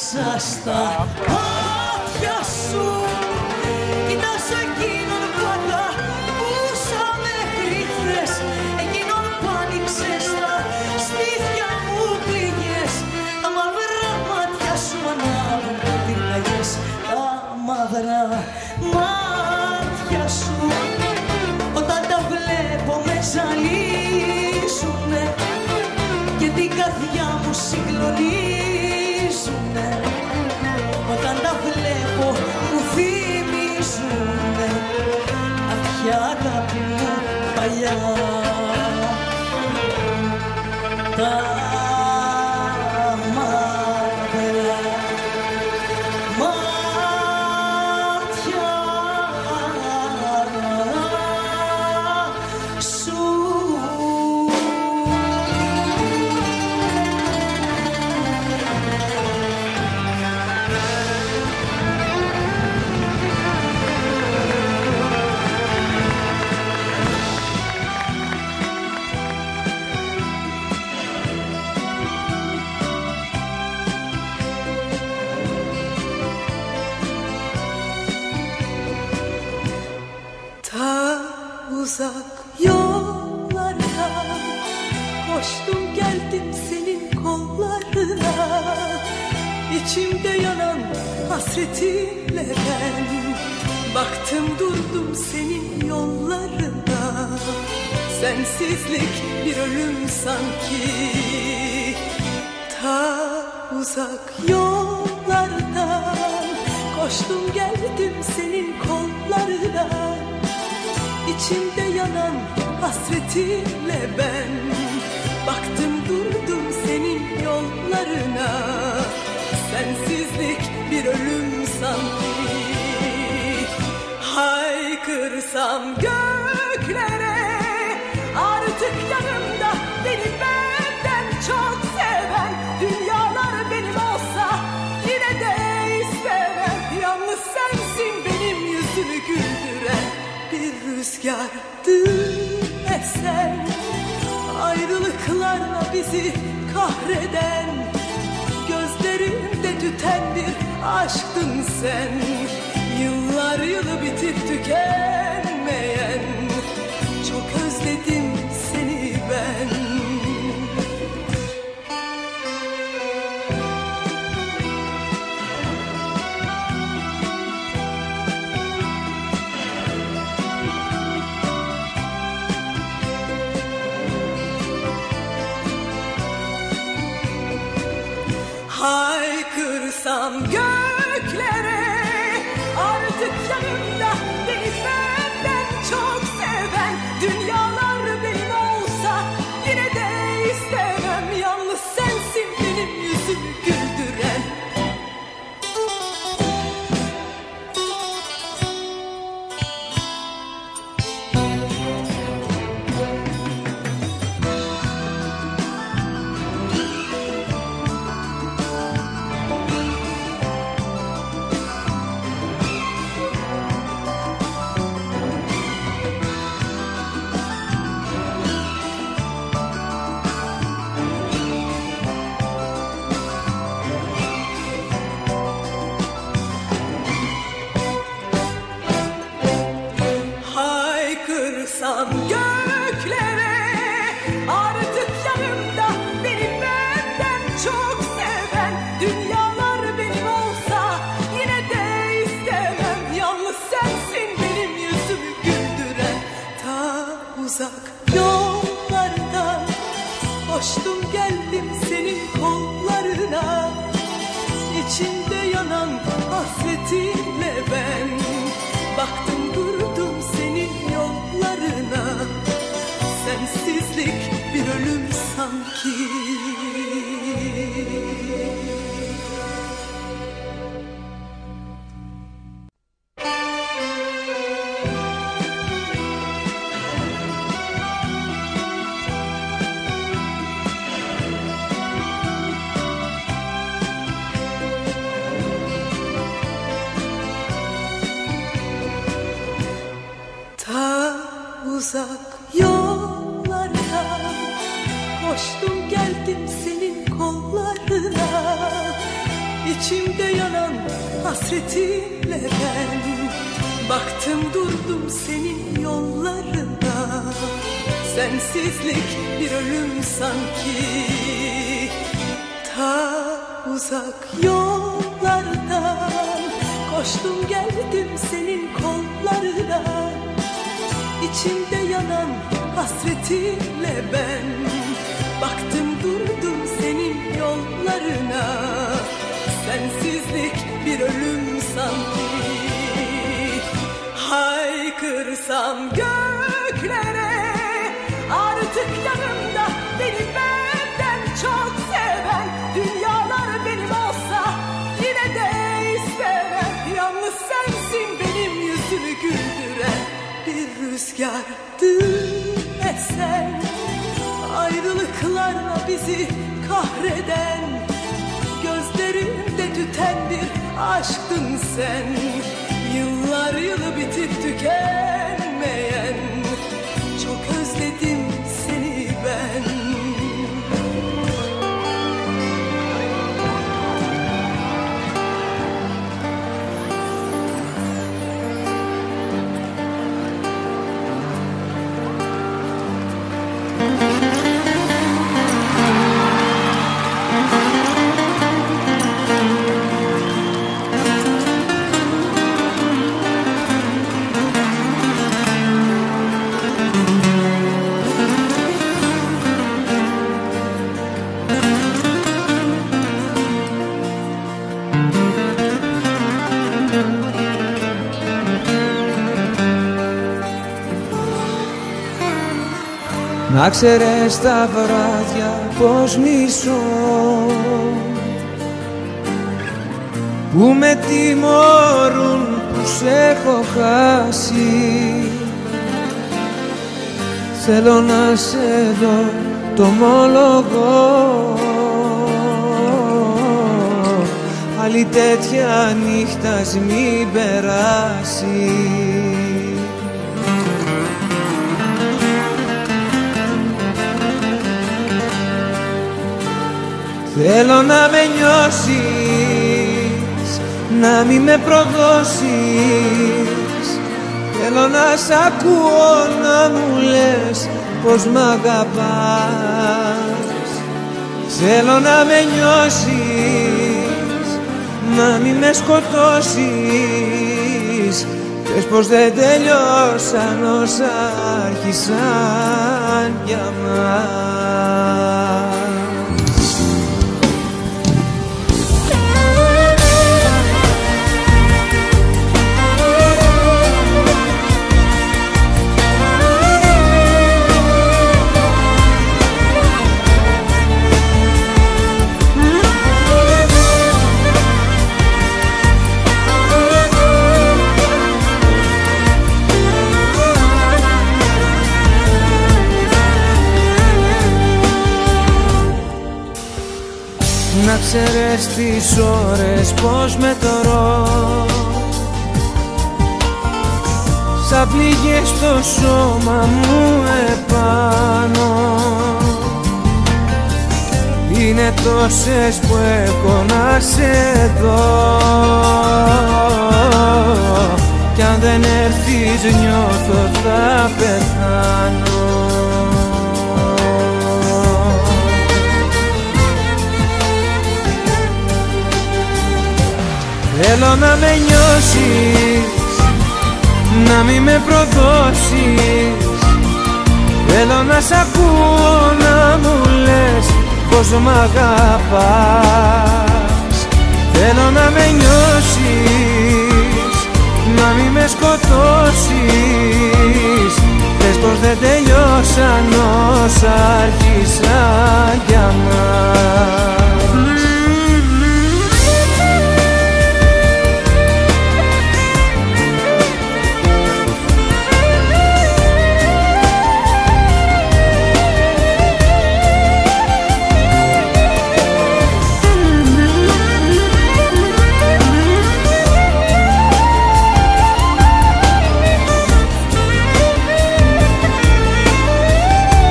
μέσα στα μάτια σου. Κοιτάζω εκείνον πάντα που σαν μέχρι χθες, εκείνον που άνοιξες τα στήθια μου πληγές. Τα μαύρα μάτια σου ανάβουν πυρκαγιές, τα μαύρα μάτια σου. Όταν τα βλέπω με ζαλίζουνε και την καρδιά μου συγκλονίζουνε. Όταν τα βλέπω μου θυμίζουνε αυτιά αγάπη μου παλιά. Τα μαύρα μάτια σου. Uzak yollardan koştum geldim senin kollarına. İçimde yanan hasretinle ben baktım durdum senin yollarına. Sensizlik bir ölüm sanki. Ta uzak yollardan koştum geldim senin kollarına. İçimde yanan hasretinle ben baktım durdum senin yollarına. Sensizlik bir ölüm sanki. Haykırsam göklere artık yanımda beni benden çok seven. Dünyalar benim olsa yine de istemem. Yalnız sensin benim yüzümü güldüren. Bir rüzgardı esen, ayrılıklarla bizi kahreden, gözlerimde tüten bir aşktın sen. Yıllar yılı bitip tükenmeyen, çok özledim seni ben. Haykırsam göklere artık yanımda beni benden çok seven. Dünyalar benim olsa yine de istemem. Yalnız sensin benim yüzümü güldüren. Haykırsam göklere artık yanımda beni benden çok seven. Dünyalar benim olsa yine de istemem. Yalnız sensin benim yüzümü güldüren. Ta uzak yollardan koştum geldim senin kollarına. İçimde yanan hasretinle ben baktım durdum senin yollarına. Sensizlik bir ölüm sanki. Uzak yollardan koştum geldim senin kollarına. İçimde yanan hasretinle ben baktım durdum senin yollarına. Sensizlik bir ölüm sanki, ta uzak yollardan koştum geldim senin kollarına. İçimde yanan hasretinle ben baktım durdum senin yollarına. Sensizlik bir ölüm sanki, haykırsam göklere artık yanımda beni benden çok seven. Dünyalar benim olsa yine de istemem. Yalnız sensin benim yüzümü güldüren, bir rüzgardı esen, ayrılıklarla bizi kahreden, gözlerimde tüten bir aşktın sen. Yıllar yılı bitip tükenmeyen, çok özledim seni ben. Να ξέρεις τα βράδια πως μισώ, που με τιμωρούν που σ' έχω χάσει. Θέλω να σε δω, το ομολογώ, άλλη τέτοια νύχτα ας μην περάσει. Θέλω να με νιώσεις, να μη με προδώσεις. Θέλω να σ' ακούω να μου λες πως μ' αγαπάς. Θέλω να με νιώσεις, να μη με σκοτώσεις. Πες πως δεν τελειώσαν όσα άρχισαν για μας. Να ξέρεις τις ώρες πως μετρώ, σαν πληγές στο σώμα μου επάνω. Είναι τόσες που έχω να σε δω, κι αν δεν έρθεις νιώθω θα πεθάνω. Θέλω να με νιώσεις, να μη με προδώσεις. Θέλω να σ' ακούω να μου λες πως μ' αγαπάς. Θέλω να με νιώσεις, να μη με σκοτώσεις. Πες πως δεν τελειώσαν όσα άρχισαν για μας.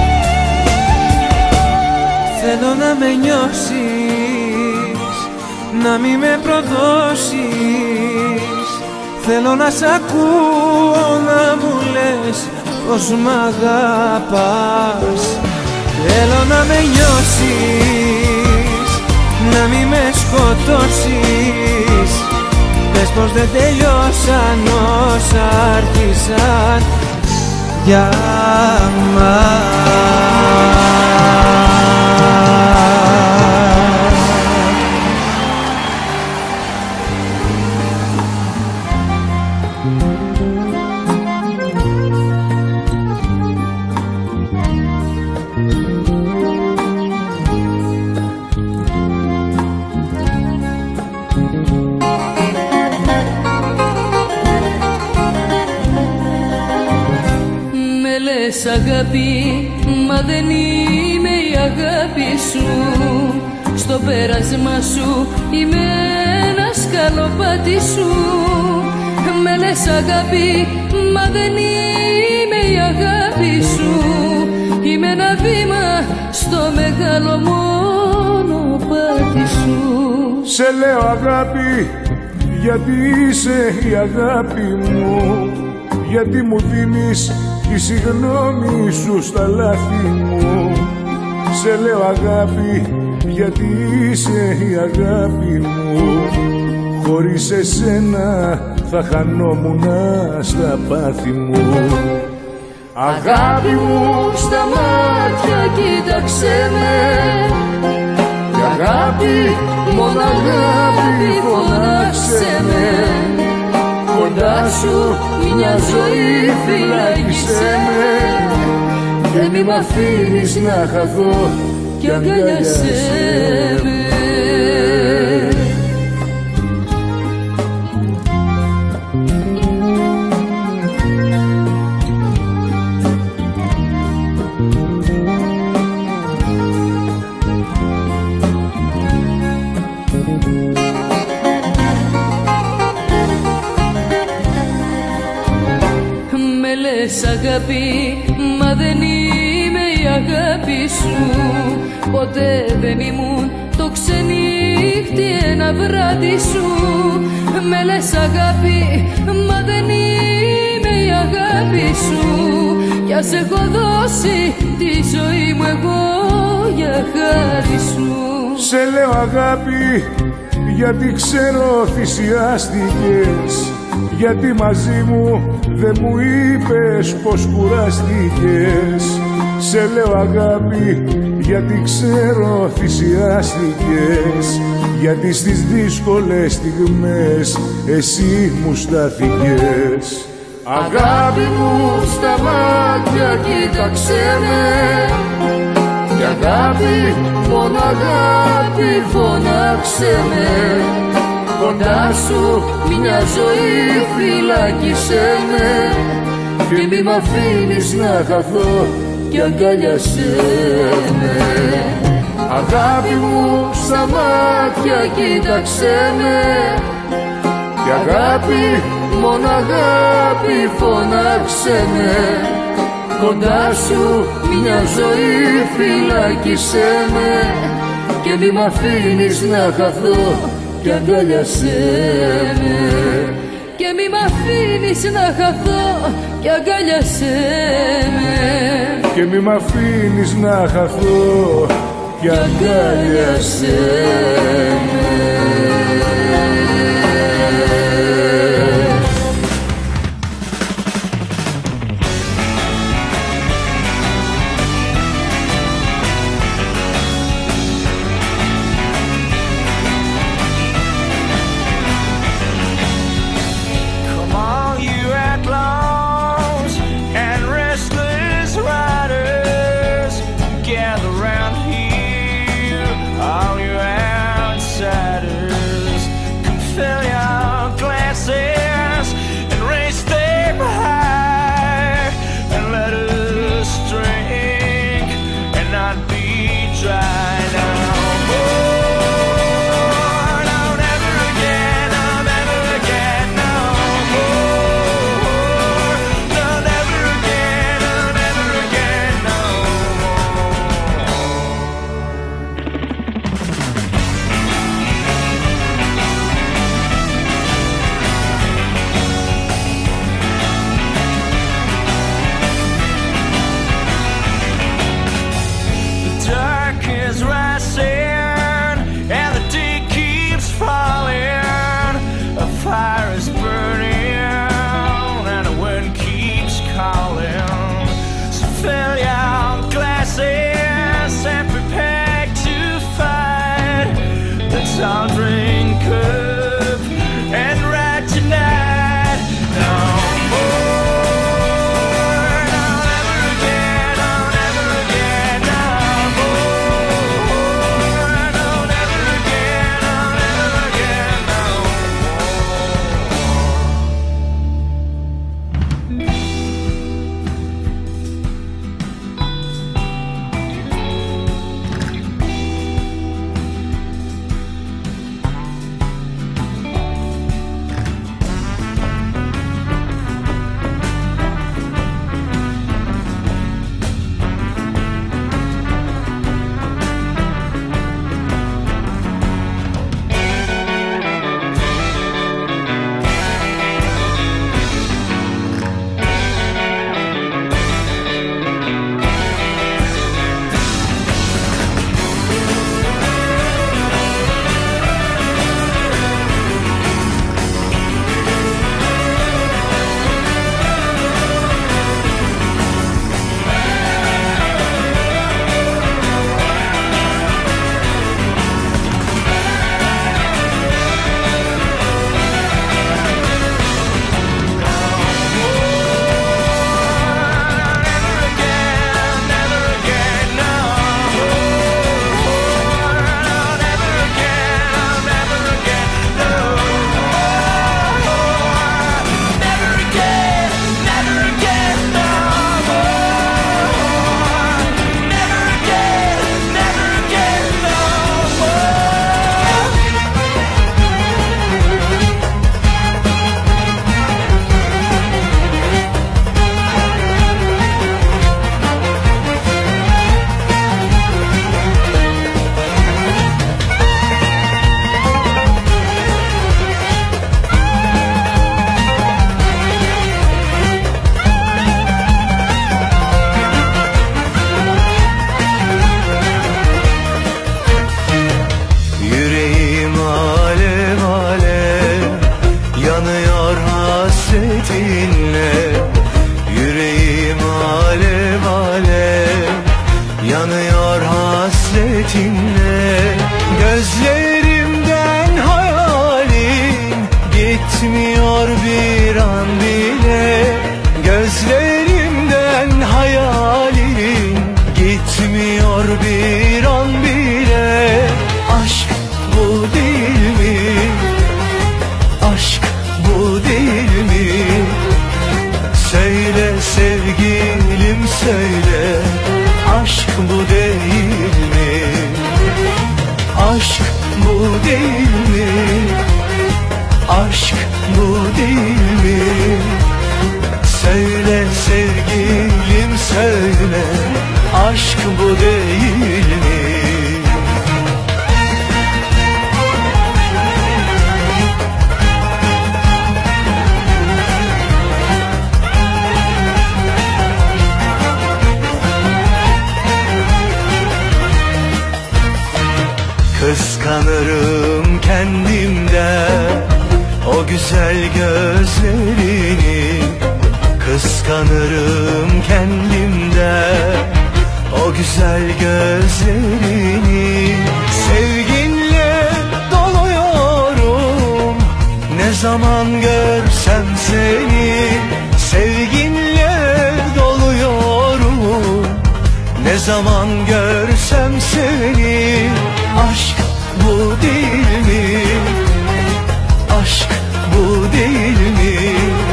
Θέλω να με νιώσεις, να μη με προδώσεις. Θέλω να σ' ακούω να μου λες πως μ' αγαπάς. Θέλω να με νιώσεις, να μη με σκοτώσεις. Πες πως δεν τελειώσαν όσα άρχισαν για μας. Αγάπη, μα δεν είμαι η αγάπη σου. Στο πέρασμα σου είμαι ένα σκαλοπάτι σου. Με λες αγάπη, μα δεν είμαι η αγάπη σου. Είμαι ένα βήμα στο μεγάλο μονοπάτι σου. Σε λέω αγάπη, γιατί είσαι η αγάπη μου. Γιατί μου δίνεις τη συγγνώμη σου στα λάθη μου. Σε λέω αγάπη, γιατί είσαι η αγάπη μου. Χωρίς εσένα θα χανόμουν στα πάθη μου. Αγάπη μου, στα μάτια κοίταξέ με. Και αγάπη, μόνο αγάπη φωνάξε με. Κοντά σου μια ζωή φυλάκισέ με. Και μη μ' αφήνεις να χαθώ κι αγκαλιάσέ με. Αγάπη, μα δεν είμαι η αγάπη σου. Ποτέ δεν ήμουν το ξενύχτη ένα βράδυ σου. Με λες αγάπη, μα δεν είμαι η αγάπη σου. Κι ας έχω δώσει τη ζωή μου εγώ για χάρη σου. Σε λέω αγάπη, γιατί ξέρω θυσιάστηκες. Γιατί μαζί μου δεν μου είπες πως κουράστηκες. Σε λέω αγάπη, γιατί ξέρω θυσιάστηκες. Γιατί στις δύσκολες στιγμές εσύ μου στάθηκες. Αγάπη μου, στα μάτια κοίταξέ με. Και αγάπη, μόνο αγάπη φωνάξε με. Κοντά σου μια ζωή φυλάκισέ με. Και μη μ' αφήνεις να χαθώ κι αγκαλιάσέ με. Αγάπη μου, στα μάτια κοίταξέ με. Και αγάπη, μόνο αγάπη φωνάξε με. Κοντά σου μια ζωή φυλάκισέ με. Και μη μ' αφήνεις να χαθώ κι αγκαλιάσέ με. Και μη μ' αφήνεις να χαθώ κι αγκαλιάσέ με. Και μη μ' αφήνεις να χαθώ κι αγκαλιάσέ με. Gather round here, all you outside muhabbetinle. Gözlerimden hayalin gitmiyor bir an bile. Gözlerimden hayalin gitmiyor bir an bile. Aşk bu değil mi? Aşk bu değil mi? Söyle sevgilim söyle, aşk bu değil mi? Aşk bu değil mi? Aşk bu değil mi? Söyle sevgilim söyle, aşk bu değil mi? Kıskanırım kendimden o güzel gözlerini. Kıskanırım kendimden o güzel gözlerini. Sevginle doluyorum ne zaman görsem seni. Sevginle doluyorum ne zaman görsem seni. Aşk bu değil mi? Aşk bu değil mi?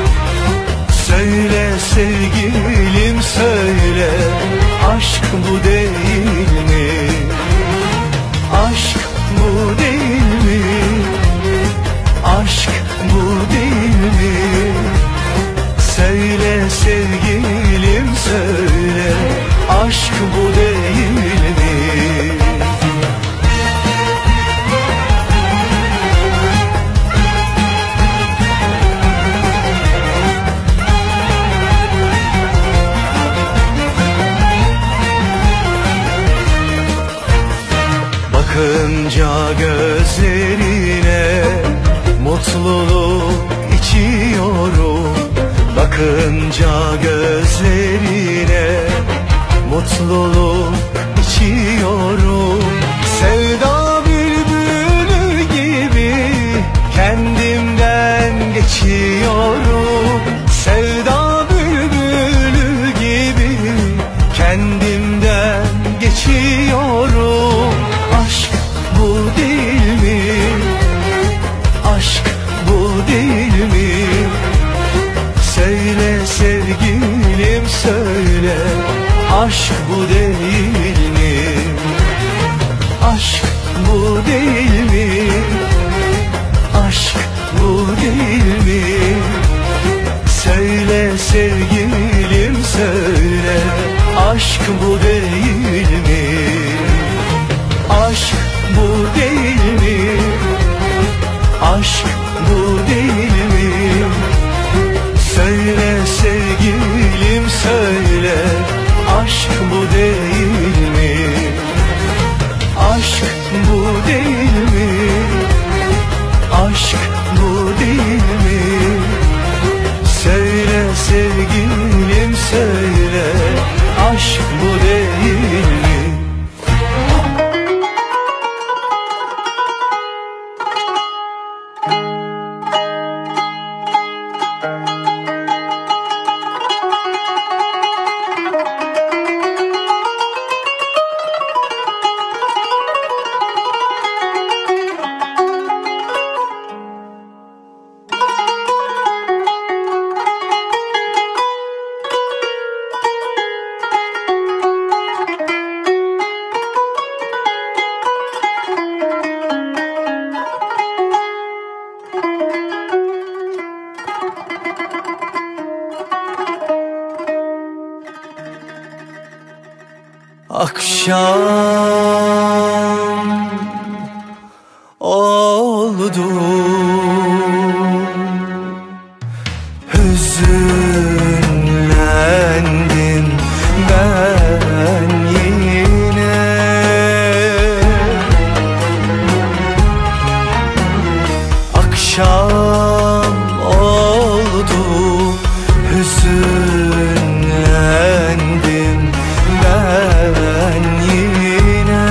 Söyle sevgilim söyle, aşk bu değil mi? Aşk bu değil mi? Aşk bu değil mi? Söyle sevgilim söyle, aşk bu değil mi? Bakınca gözlerine mutluluk içiyorum. Bakınca gözlerine mutluluk içiyorum. Sevda bülbülü gibi kendimden geçiyorum. Sevda bülbülü gibi kendimden geçiyorum. Aşk bu değil mi? Aşk bu değil mi? Söyle sevgilim söyle, aşk bu değil mi? Aşk bu değil mi? Aşk bu değil mi? Söyle sevgilim söyle, aşk bu değil mi? Aşk bu değil mi? Aşk bu değil mi? Söyle sevgilim söyle, aşk bu değil mi? Aşk bu değil mi? Aşk bu değil mi? Söyle sevgilim söyle, aşk bu değil mi? Akşam oldu, hüzünlendim ben yine. Akşam oldu, hüzünlendim ben yine.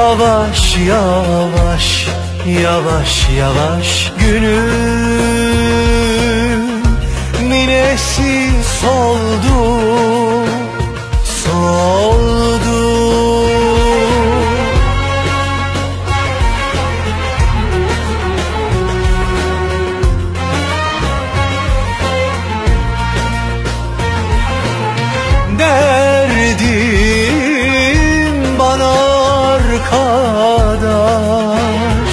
Yavaş yavaş, yavaş yavaş günün minesi soldu, soldu. Derdim bana arkadaş,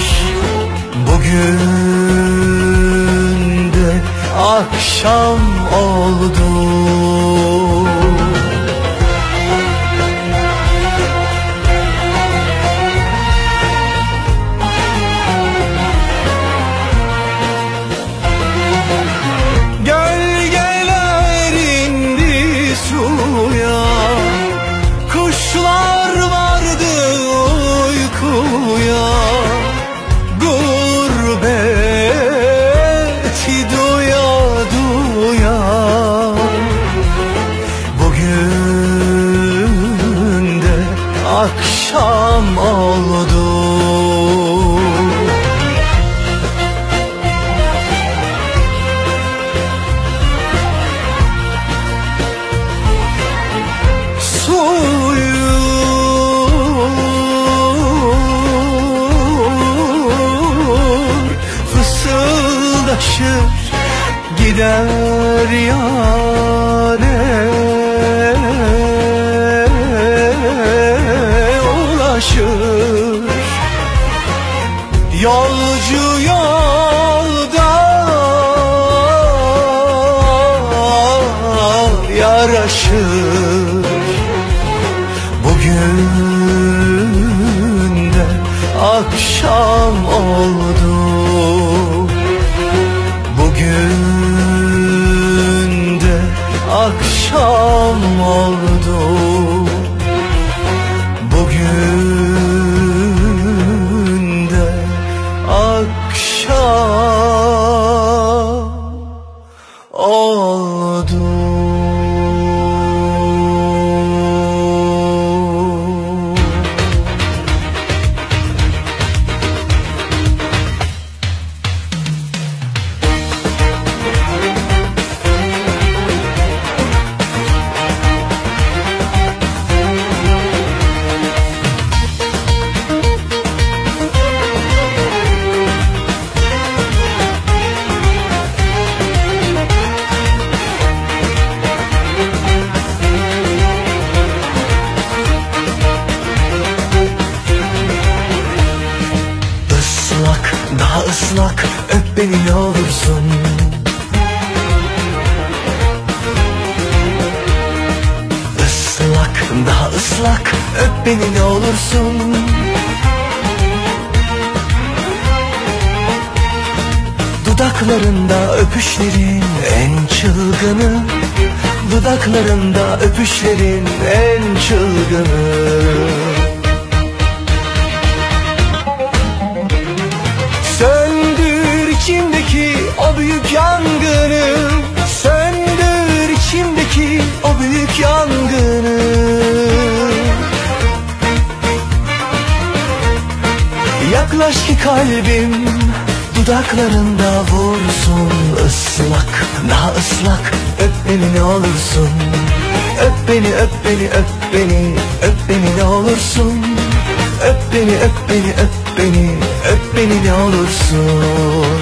bugün de akşam oldu. Gölgeler indi suya, kuşlar vardı uykuya, gurbeti duya duya. Bugün de akşam oldu. Fısıldaşır gider yâre, ulaşır yolcu yolda, yaraşır. Bugün de akşam oldu. Bugün de akşam oldu. Bugün de akşam oldu. Islak, daha ıslak, öp beni ne olursun. Islak, daha ıslak, öp beni ne olursun. Dudaklarında öpüşlerin en çılgını, dudaklarında öpüşlerin en çılgını. Söndür içimdeki o büyük yangını, söndür içimdeki o büyük yangını. Yaklaş ki kalbim dudaklarında vursun. Islak, daha ıslak, öp beni ne olursun. Öp beni, öp beni, öp beni, öp beni ne olursun. Öp beni, öp beni, öp beni, öp beni ne olursun.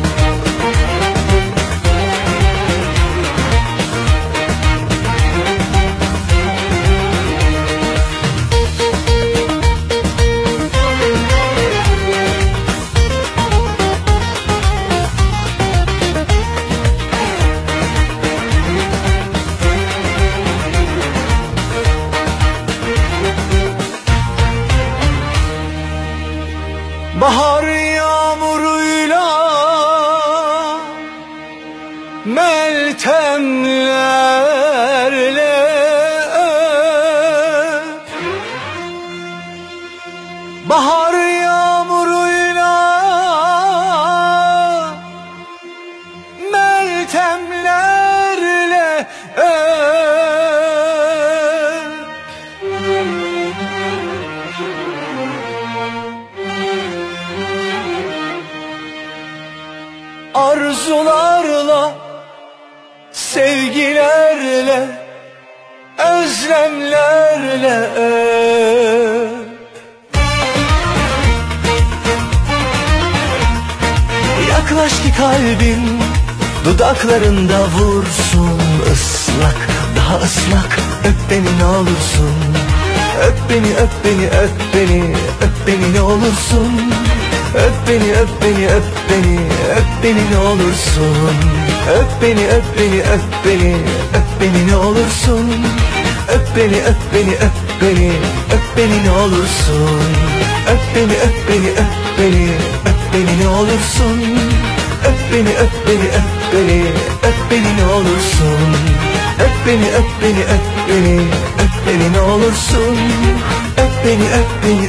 Bahar yağmuruyla meltemlerle öp. Bahar yağmuruyla meltemlerle öp. arzularla, sevgilerle, özlemlerle öp. Yaklaş ki kalbim dudaklarında vursun ıslak, daha ıslak. Öp beni ne olursun, öp beni, öp beni, öp beni, öp beni ne olursun. Öp beni, öp beni, öp beni, öp beni ne olursun. Öp beni, öp beni, öp beni, öp beni ne olursun. Öp beni, öp beni, öp beni, öp beni ne olursun. Öp beni, öp beni, öp beni, öp beni ne olursun. Öp beni, öp beni, öp beni, öp beni ne olursun. Öp beni, öp beni, öp beni, öp beni ne olursun. Öp beni, öp beni,